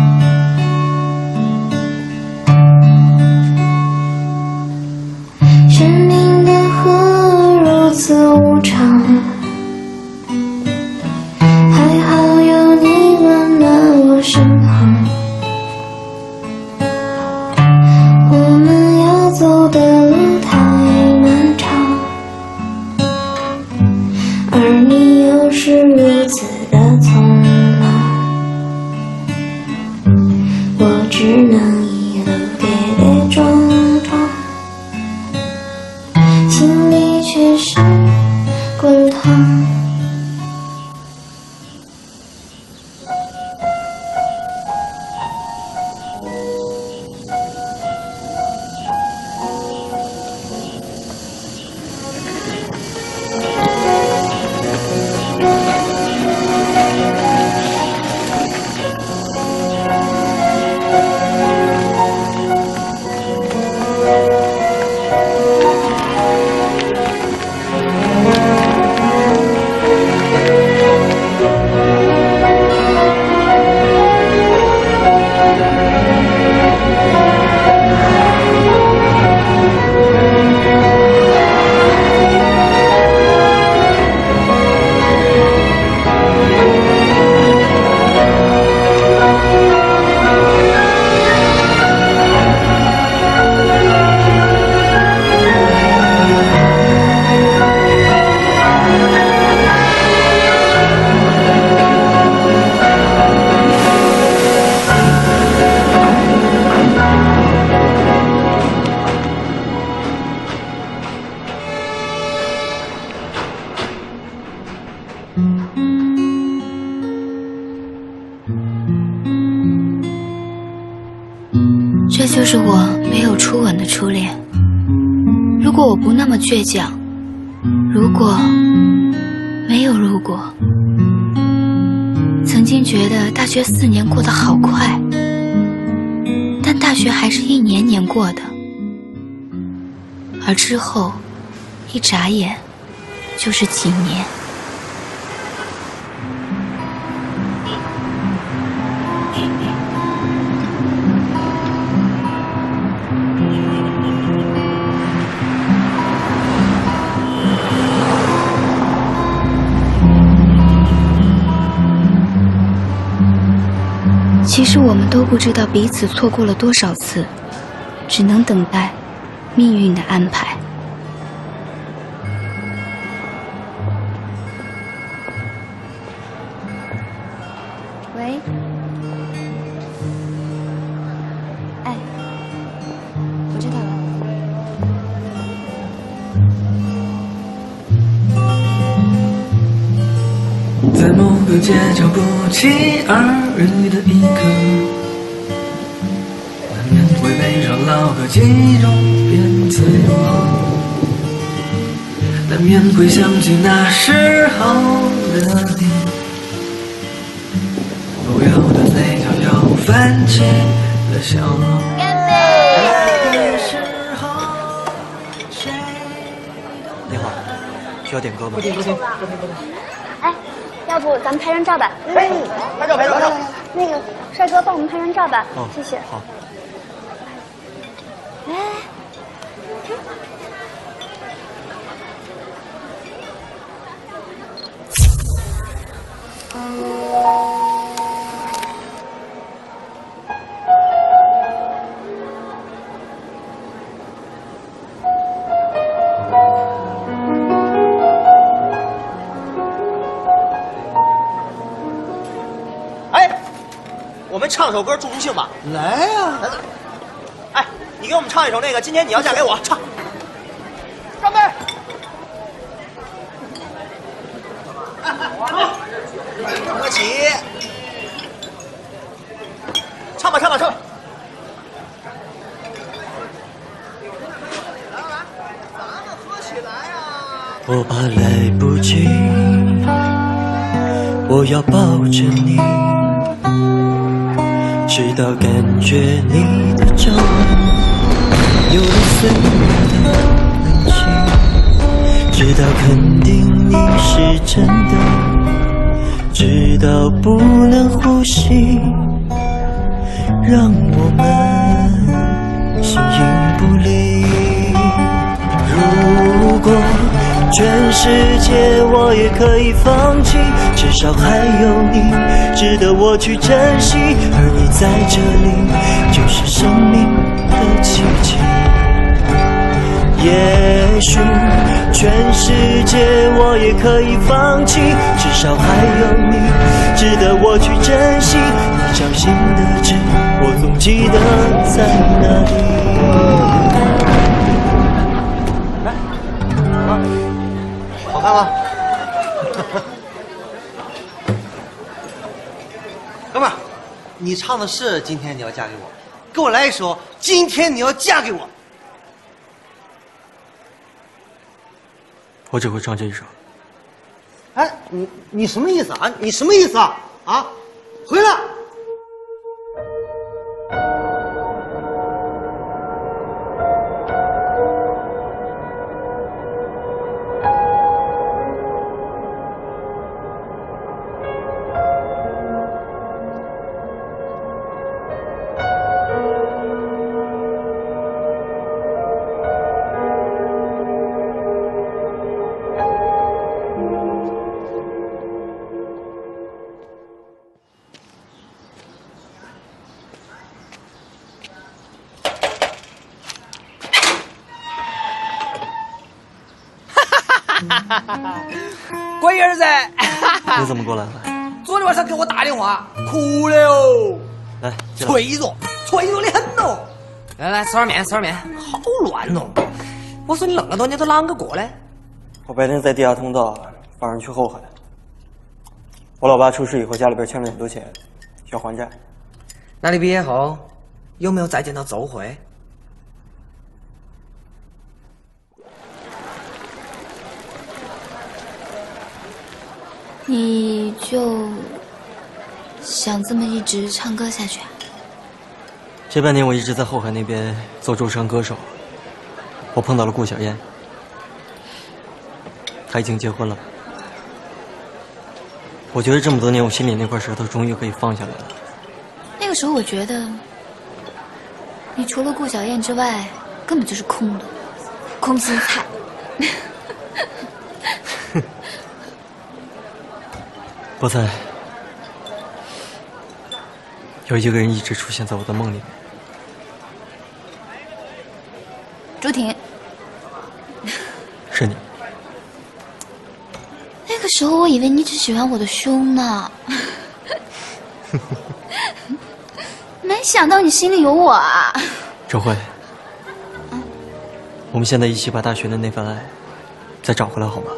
生命的河如此无常，还好有你温暖我身旁。我们要走的路太漫长，而你又是如此的匆忙，我只能一路跌跌撞撞，心里却是滚烫。 这就是我没有初吻的初恋。如果我不那么倔强，如果没有如果，曾经觉得大学四年过得好快，但大学还是一年年过的，而之后一眨眼就是几年。其实我们都不知道彼此错过了多少次，只能等待命运的安排。 喂，哎，我知道了。 在某个街角不期而遇的一刻，难免会悲伤老歌记忆中变自由，难免会想起那时候的你，不由得嘴角又泛起了笑容。 你好，需要点歌吗？ 不点不点不点不点。 哎，要不咱们拍张照吧？ 哎，拍照拍照拍照。 那个帅哥帮我们拍张照吧。 哦， 谢谢。 好。 哎。 我们唱首歌助助兴吧。 来呀！ 哎，你给我们唱一首那个《今天你要嫁给我》，唱。 干杯！ 好，喝起。唱吧，唱吧，唱吧。 我怕来不及，我要抱着你，直到感觉你的皱纹有了岁月的痕迹，直到肯定你是真的，直到不能呼吸，让我们形影不离。如果全世界我也可以放弃，至少还有你值得我去珍惜，而你在这里就是生命的奇迹。也许全世界我也可以放弃，至少还有你值得我去珍惜，你掌心的痣我总记得在哪里。 好看吗？ 哥们儿，你唱的是《今天你要嫁给我》，给我来一首《今天你要嫁给我》。 我只会唱这一首。 哎，你你什么意思啊？你什么意思啊？啊，回来！ 龟儿子， 你怎么过来了？ 昨天晚上给我打电话，哭了哟。 来， 脆弱，脆弱的很哦。来来，吃点面，吃点面，好乱哦。我说你那么多年都啷个过嘞？ 我白天在地下通道，晚上去后海。我老爸出事以后，家里边欠了很多钱，需要还债。 那你毕业后有没有再见到周慧？ 你就想这么一直唱歌下去啊？ 这半年我一直在后海那边做驻唱歌手，我碰到了顾小燕，她已经结婚了。我觉得这么多年，我心里那块石头终于可以放下来了。 那个时候我觉得，你除了顾小燕之外，根本就是空的，空心菜。 菠菜，有一个人一直出现在我的梦里面。 朱婷， 是你。 那个时候我以为你只喜欢我的胸呢，没想到你心里有我啊！ 周慧，嗯，我们现在一起把大学的那份爱再找回来好吗？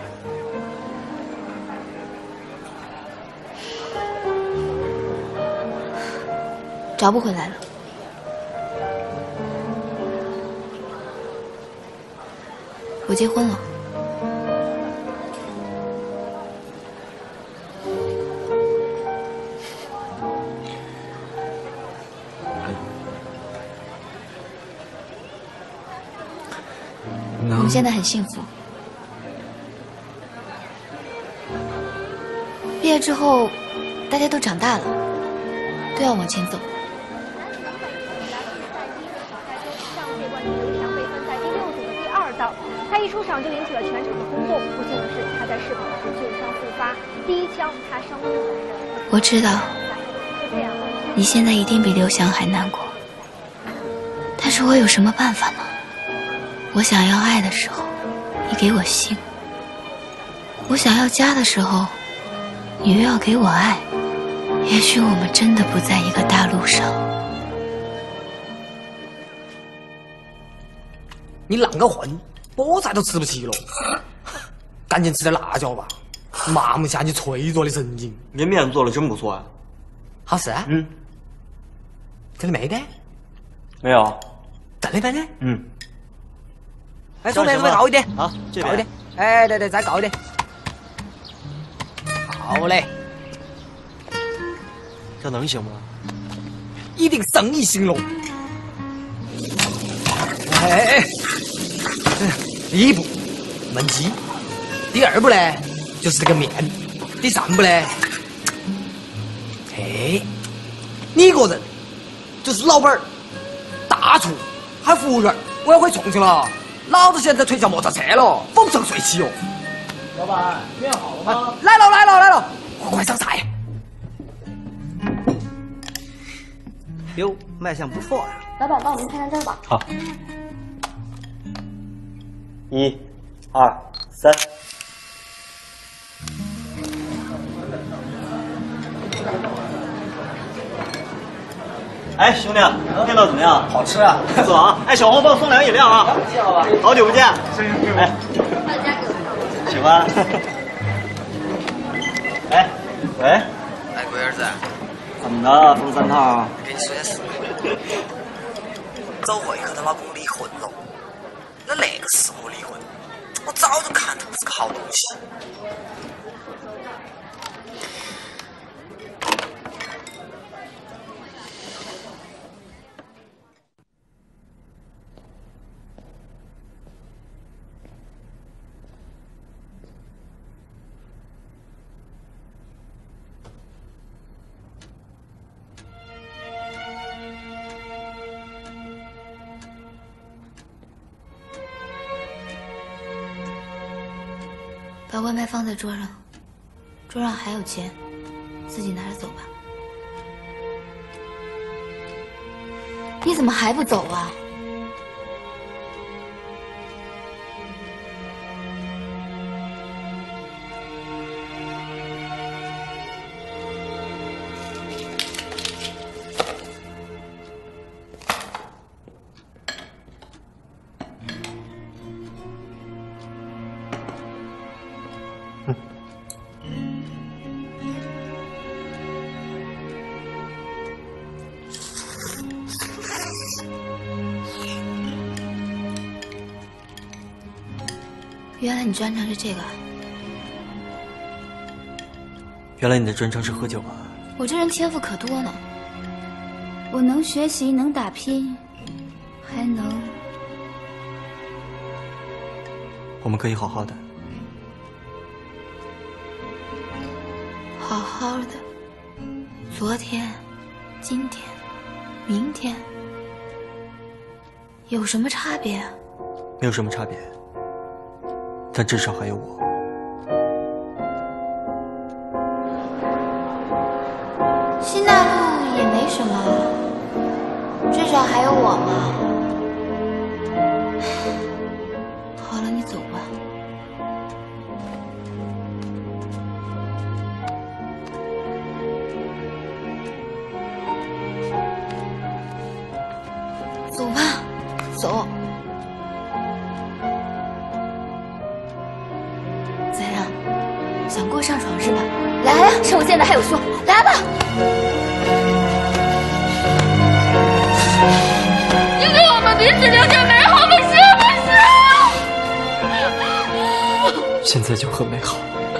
找不回来了。我结婚了。我们现在很幸福。毕业之后，大家都长大了，都要往前走。 他一出场就引起了全场的轰动。不幸的是，他在试跑时旧伤复发，第一枪他伤亡了。 我知道，你现在一定比刘翔还难过，但是我有什么办法呢？我想要爱的时候，你给我性；我想要家的时候，你又要给我爱。也许我们真的不在一个大陆上。 你浪个混！菠菜都吃不起了，赶紧吃点辣椒吧，麻木下你脆弱的神经。 你面子做的真不错啊， 好吃啊？嗯，真的没的？ 没有， 真的没的？ 嗯。 哎，左面左面高一点， 好，这边高一点。哎，对对，再高一点。好嘞， 这能行吗？ 一定生意兴隆。哎哎哎！第一步焖鸡，第二步呢就是这个面，第三步呢，哎，你一个人就是老板儿、大厨，还有服务员，我要回重庆了，老子现在推销摩托车了，风生水起哟。 老板，面好了吗？ 来了来了来了，快上菜。 哟，卖相不错呀。 老板，帮我们看看这儿吧。 好。一、二、三。哎，兄弟，味道怎么样？ 好吃啊， 不错啊！哎，小黄帮我送两个饮料啊！ 谢老板， 好久不见。哎，喜欢。哎，喂。 哎，龟儿子。 怎么的，风三套？ 跟你说件事。周慧和她老公离婚了。那那个时候离婚，我早就看出是个好东西。 把外卖放在桌上，桌上还有钱，自己拿着走吧。你怎么还不走啊？ 原来你专长是这个。 原来你的专长是喝酒啊！ 我这人天赋可多呢，我能学习，能打拼，还能…… 我们可以好好的， 好好的。昨天、今天、明天，有什么差别啊？ 没有什么差别，但至少还有我。 新大陆也没什么，至少还有我嘛。好了，你走吧。走吧，走。怎样？想过上床是吧？来呀，趁我现在还有胸，来吧！ 你给我们彼此留下美好的行不行？ 现在就很美好。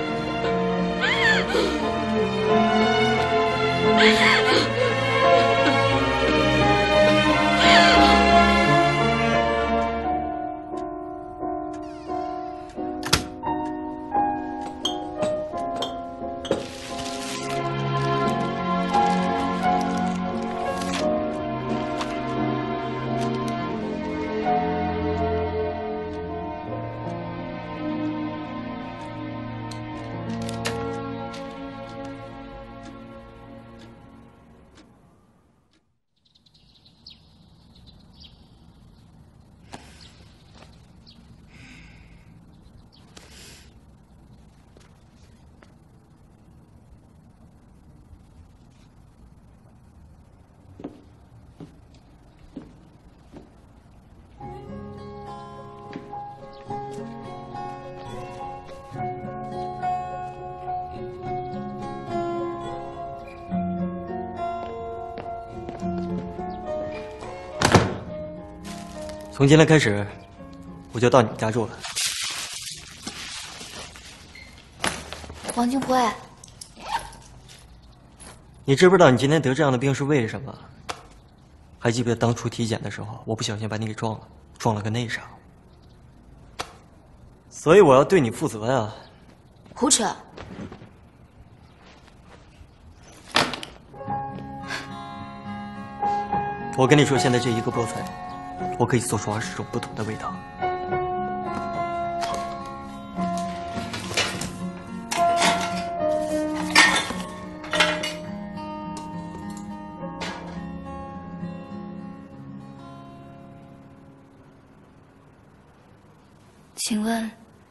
从今天开始，我就到你们家住了。 王金辉， 你知不知道你今天得这样的病是为什么？还记不记得当初体检的时候，我不小心把你给撞了，撞了个内伤。所以我要对你负责呀。 胡扯！ 我跟你说，现在这一个菠菜，我可以做出二十种不同的味道。 请问，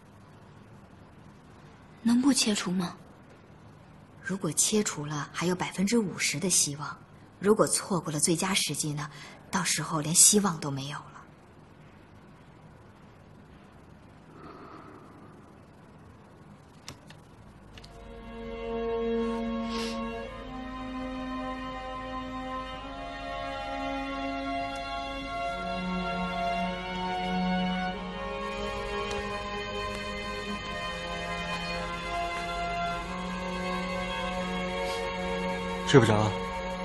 能不切除吗？ 如果切除了，还有百分之五十的希望；如果错过了最佳时机呢？到时候连希望都没有了。 睡不着。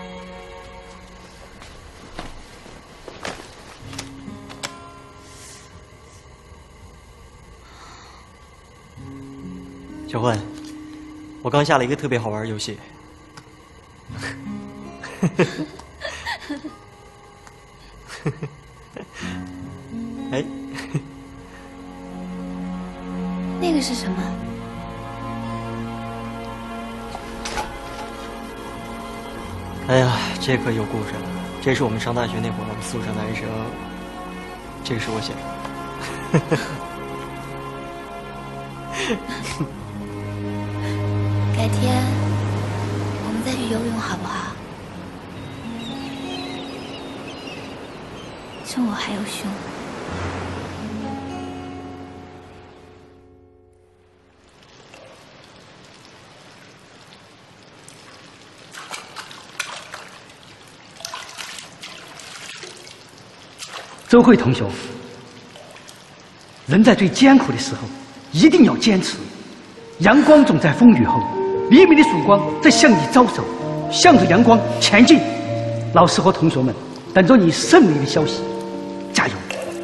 小焕，我刚下了一个特别好玩的游戏。哎， 那个是什么？ 哎呀，这可有故事了。这是我们上大学那会儿，我们宿舍男生，这个是我写的。 改天我们再去游泳好不好？趁我还有胸。 周慧同学，人在最艰苦的时候， 一定要坚持。阳光总在风雨后，黎明的曙光在向你招手，向着阳光前进。老师和同学们等着你胜利的消息，加油！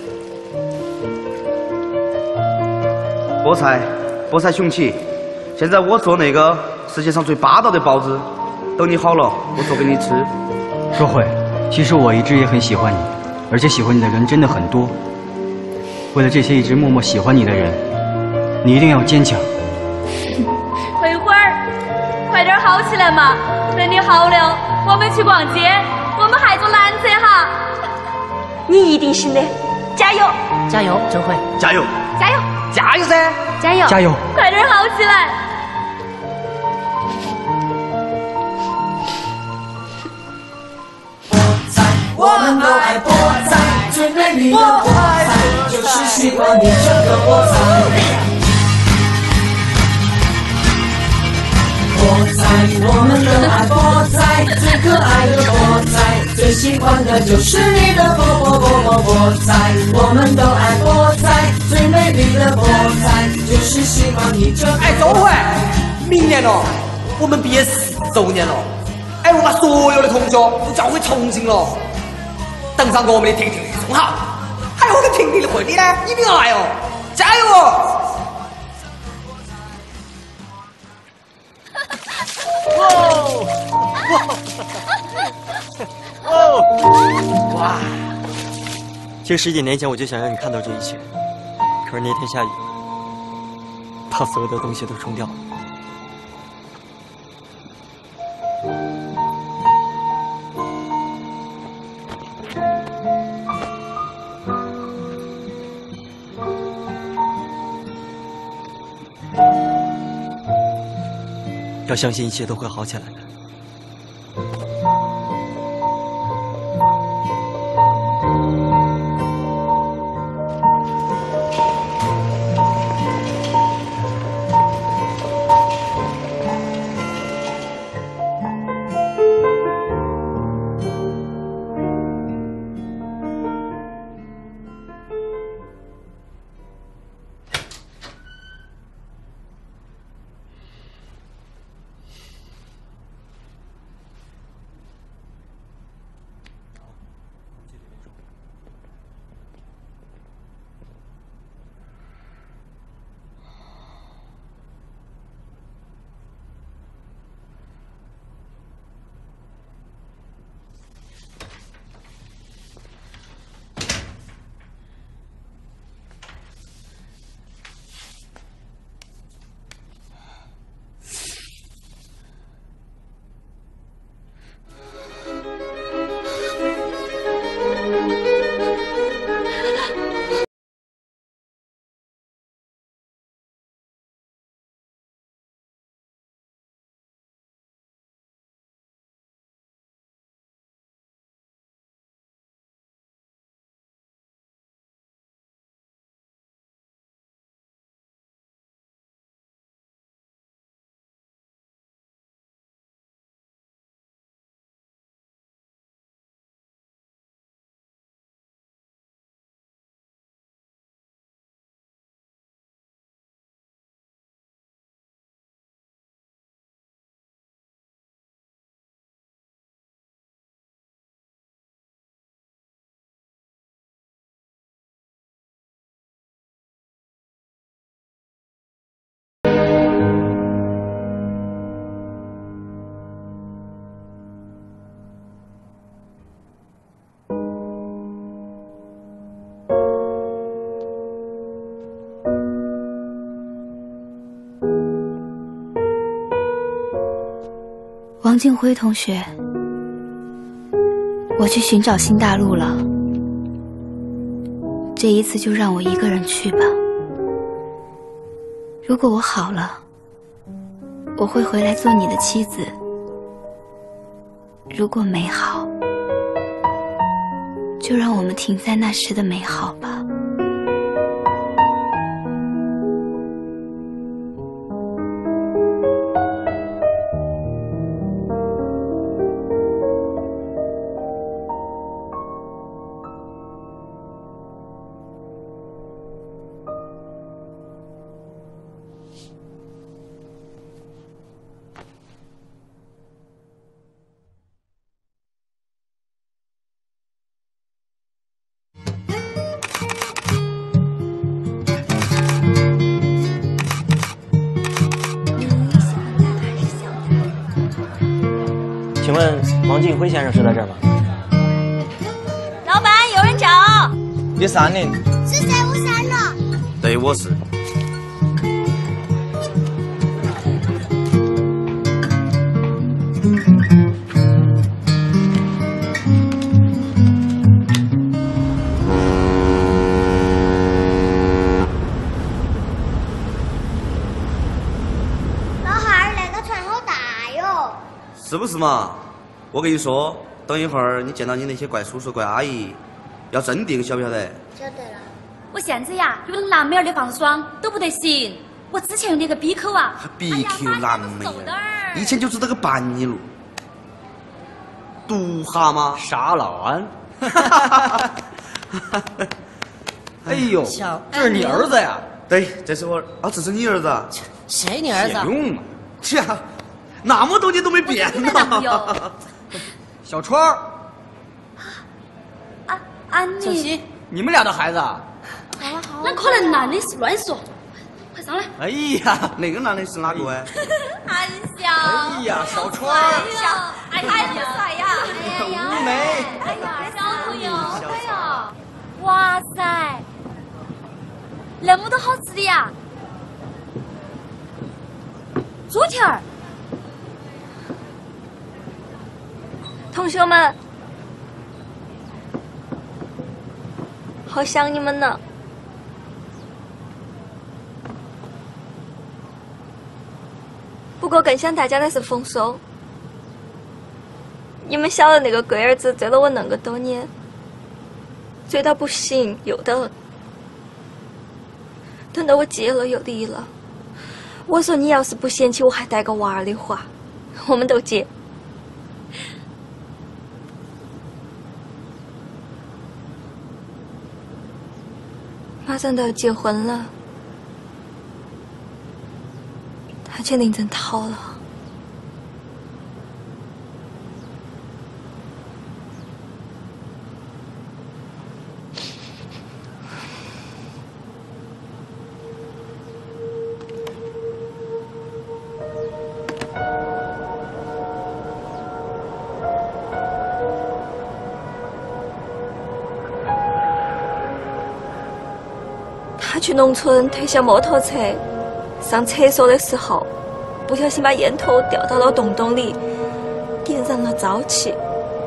菠菜，菠菜雄起！现在我做那个世界上最霸道的包子，等你好了，我做给你吃。 若慧，其实我一直也很喜欢你，而且喜欢你的人真的很多。为了这些一直默默喜欢你的人，你一定要坚强。 慧慧儿，快点好起来嘛！等你好了，我们去逛街，我们还坐缆车哈。 你一定行的，加油！ 加油，周慧！ 加油！ 加油！ 加油噻！ 加油！ 加油！ 快点好起来！ 我们都爱菠菜，最美丽的菠菜就是喜欢你这个菠菜。菠菜，我们都爱菠菜，最可爱的菠菜，最喜欢的就是你的菠菠菠菠菠菜。我们都爱菠菜，最美丽的菠菜就是喜欢你这个。 哎，周慧，明年了，我们毕业四周年了。哎，我把所有的同学都叫回重庆了。登上过我们的婷婷的中号，还有我跟婷婷的婚礼呢，一定要来哦！加油哦！ 哇！哇！其实十几年前我就想让你看到这一切，可是那天下雨，把所有的东西都冲掉了。要相信一切都会好起来的。 王静辉同学，我去寻找新大陆了。这一次就让我一个人去吧。如果我好了，我会回来做你的妻子。如果没好，就让我们停在那时的美好吧。 景辉先生是在这儿吗？ 老板，有人找。 你删的？ 是谁？我删了。 对，我是。 老汉儿，那个船好大哟。 是不是嘛？我跟你说，等一会儿你见到你那些怪叔叔怪阿姨，要镇定，晓不晓得？ 晓得了。 我现在呀，用蓝莓儿的防霜都不得行。我之前用那个 B 口啊， 必 Q 蓝莓儿，以前就是这个半泥路，毒蛤蟆、 沙老安。哎呦，这是你儿子呀？ 对，这是我儿啊，这是你儿子啊？ 谁你儿子？ 用嘛？切，那么多年都没变呢。 小川儿， 啊，安妮， 你们俩的孩子啊？ 好了好了，那可能男的是乱说。快上来！ 哎呀，那个男的是哪个哎？ 安晓。 哎呀，小川儿。 哎呀，哎呀，帅呀！哎呀， 乌梅。 哎呀，小朋友，哎呀，哇塞，那么多好吃的呀！猪蹄儿。 同学们，好想你们呢。不过更想大家的是丰收。你们晓得那个龟儿子追了我那么多年，追到不行又等，等到我结了又离了。我说你要是不嫌弃我还带个娃儿的话，我们都结。马上都要结婚了，他却临阵逃了。他去农村推销摩托车，上厕所的时候，不小心把烟头掉到了洞洞里，点燃了沼气。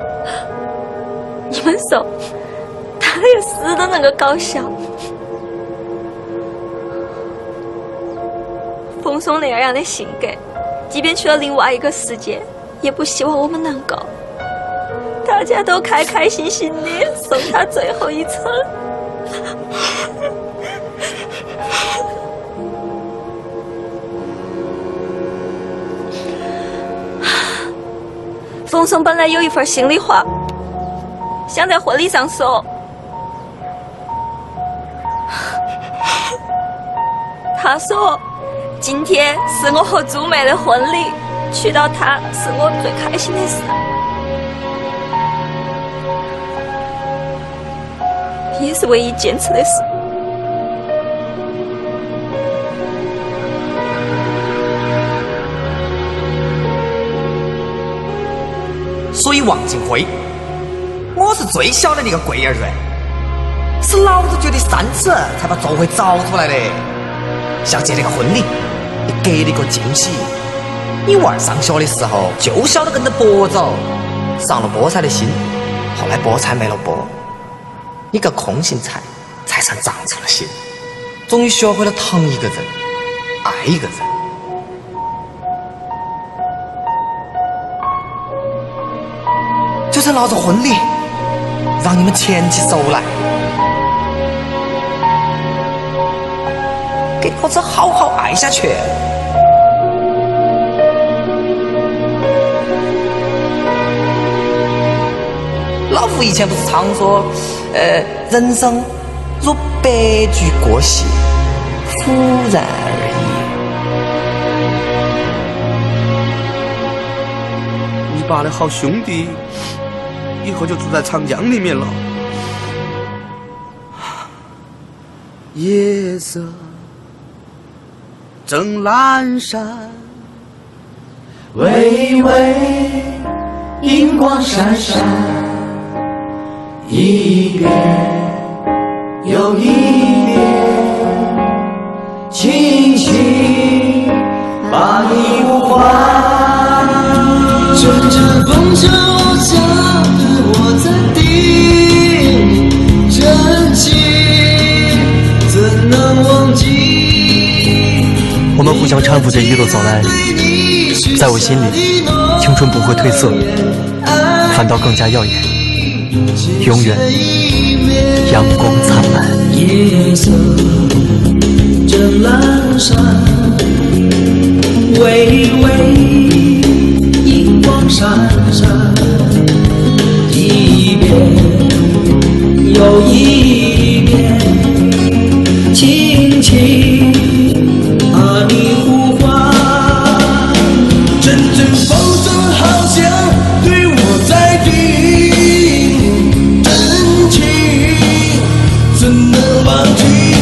你们说，他连死都能够搞笑。风松那样的性格，即便去了另外一个世界，也不希望我们能够，大家都开开心心的送他最后一程。风松本来有一份心里话，想在婚礼上说。他说：“今天是我和朱妹的婚礼，娶到她是我最开心的事。”也是唯一坚持的事。 所以王景辉，我是最小的那个龟儿子，是老子觉得三次才把周慧找出来的。小姐那个婚礼，你给了个惊喜。你娃儿上学的时候就晓得跟着波走，上了菠菜的心，后来菠菜没了波，你个空心菜才算长出了心，终于学会了疼一个人，爱一个人。就趁老子婚礼，让你们牵起手来，给老子好好爱下去。老夫以前不是常说，呃，人生如白驹过隙，忽然而已。你爸的好兄弟，以后就住在长江里面了。夜色正阑珊， 微微银光闪闪，一遍又一遍，轻轻把你呼唤。阵阵风声呼啸，对我在叮咛，真情怎能忘记？ 我们互相搀扶着一路走来，在我心里，青春不会褪色，反倒更加耀眼，永远阳光灿烂。 夜色正阑珊，微微银光闪闪，一遍又一遍，轻轻把你呼唤。阵阵风声好像对我在叮咛，真情怎能忘记？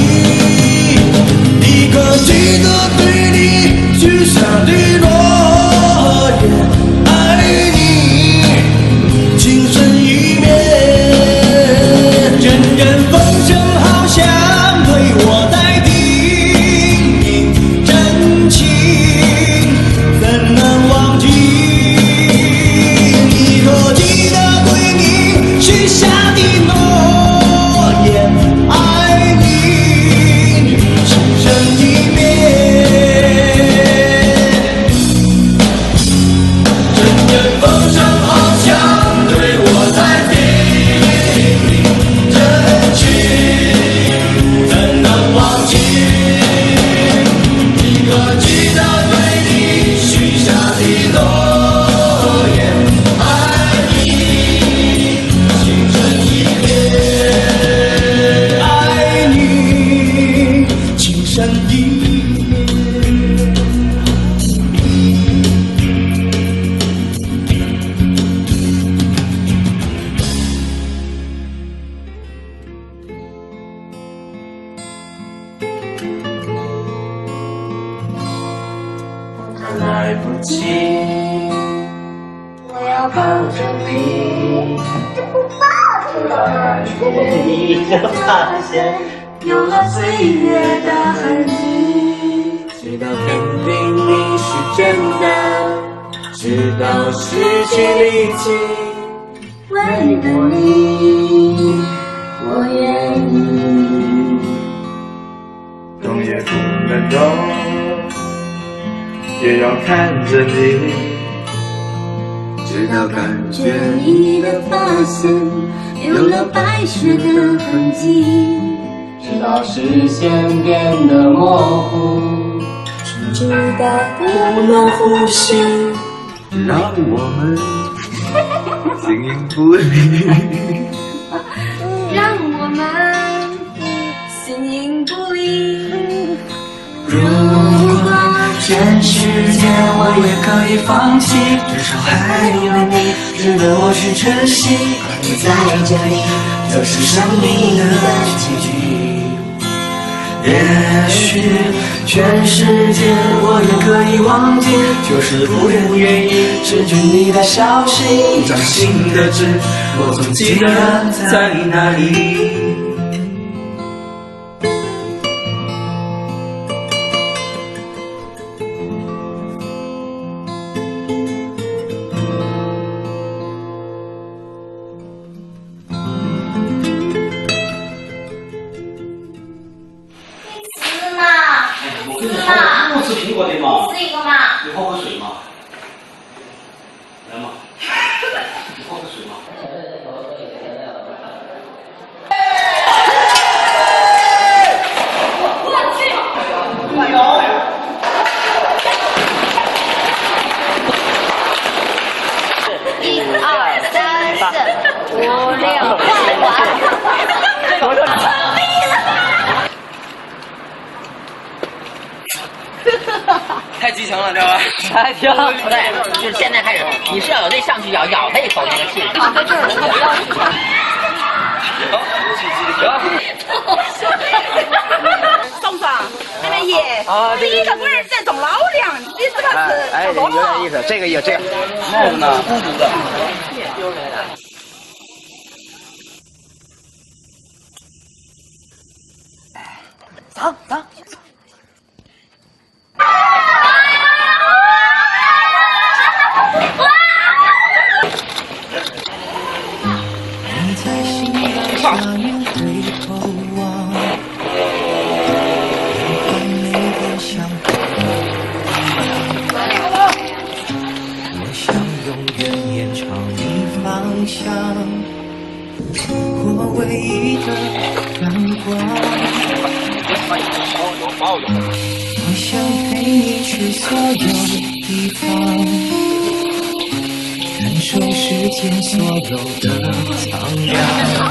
你可记得对你许下的诺言？爱你情深意绵。阵阵风声好像对我在叮咛，真情怎能忘记？你可记得对你许下的诺言？爱你情深意绵。阵阵风声好像对我在叮咛，真情怎能忘记？你可记得对你许下的诺言？爱你情深意绵，爱你情深意绵。来不及，我要抱着你，直到感觉你的发现有了岁月的痕迹，直到肯定你是真的，直到失去力气，为了你，我愿意。动也不能动，也要看着你，直到感觉你的发线有了白雪的痕迹，直到视线变得模糊，直到不能呼吸，让我们形影不离， 让我们形影不离。 如果全世界我也可以放弃，至少还有你值得我去珍惜，而你在这里就是生命的奇迹。也许全世界我也可以忘记，就是不愿愿意失去你的消息，一张新的纸，我总记得在哪里。 太激情了，这个太挺不对，就是现在开始，你是要有那上去咬咬他一口那个气势。 躺在这儿，我不要去。 宋爽，那个爷，你这不是在当老娘，你这哎哎，有点意思，这个也这个帽子呢，孤独的。 走走。 你在夕阳下面回头望，还没有想我想永远延长你方向，我唯一的阳光。我想陪你去所有地方，感受世间所有的苍凉。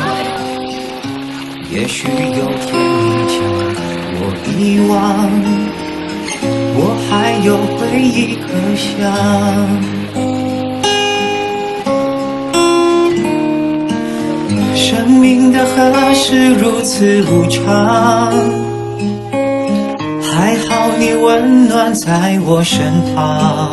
也许有天你将我遗忘，我还有回忆可想。生命的河是如此无常，还好你温暖在我身旁。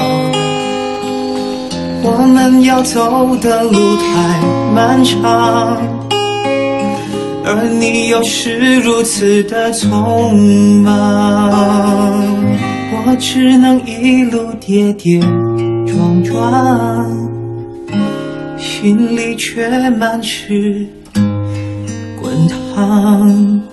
我们要走的路太漫长，而你又是如此的匆忙，我只能一路跌跌撞撞，心里却满是滚烫。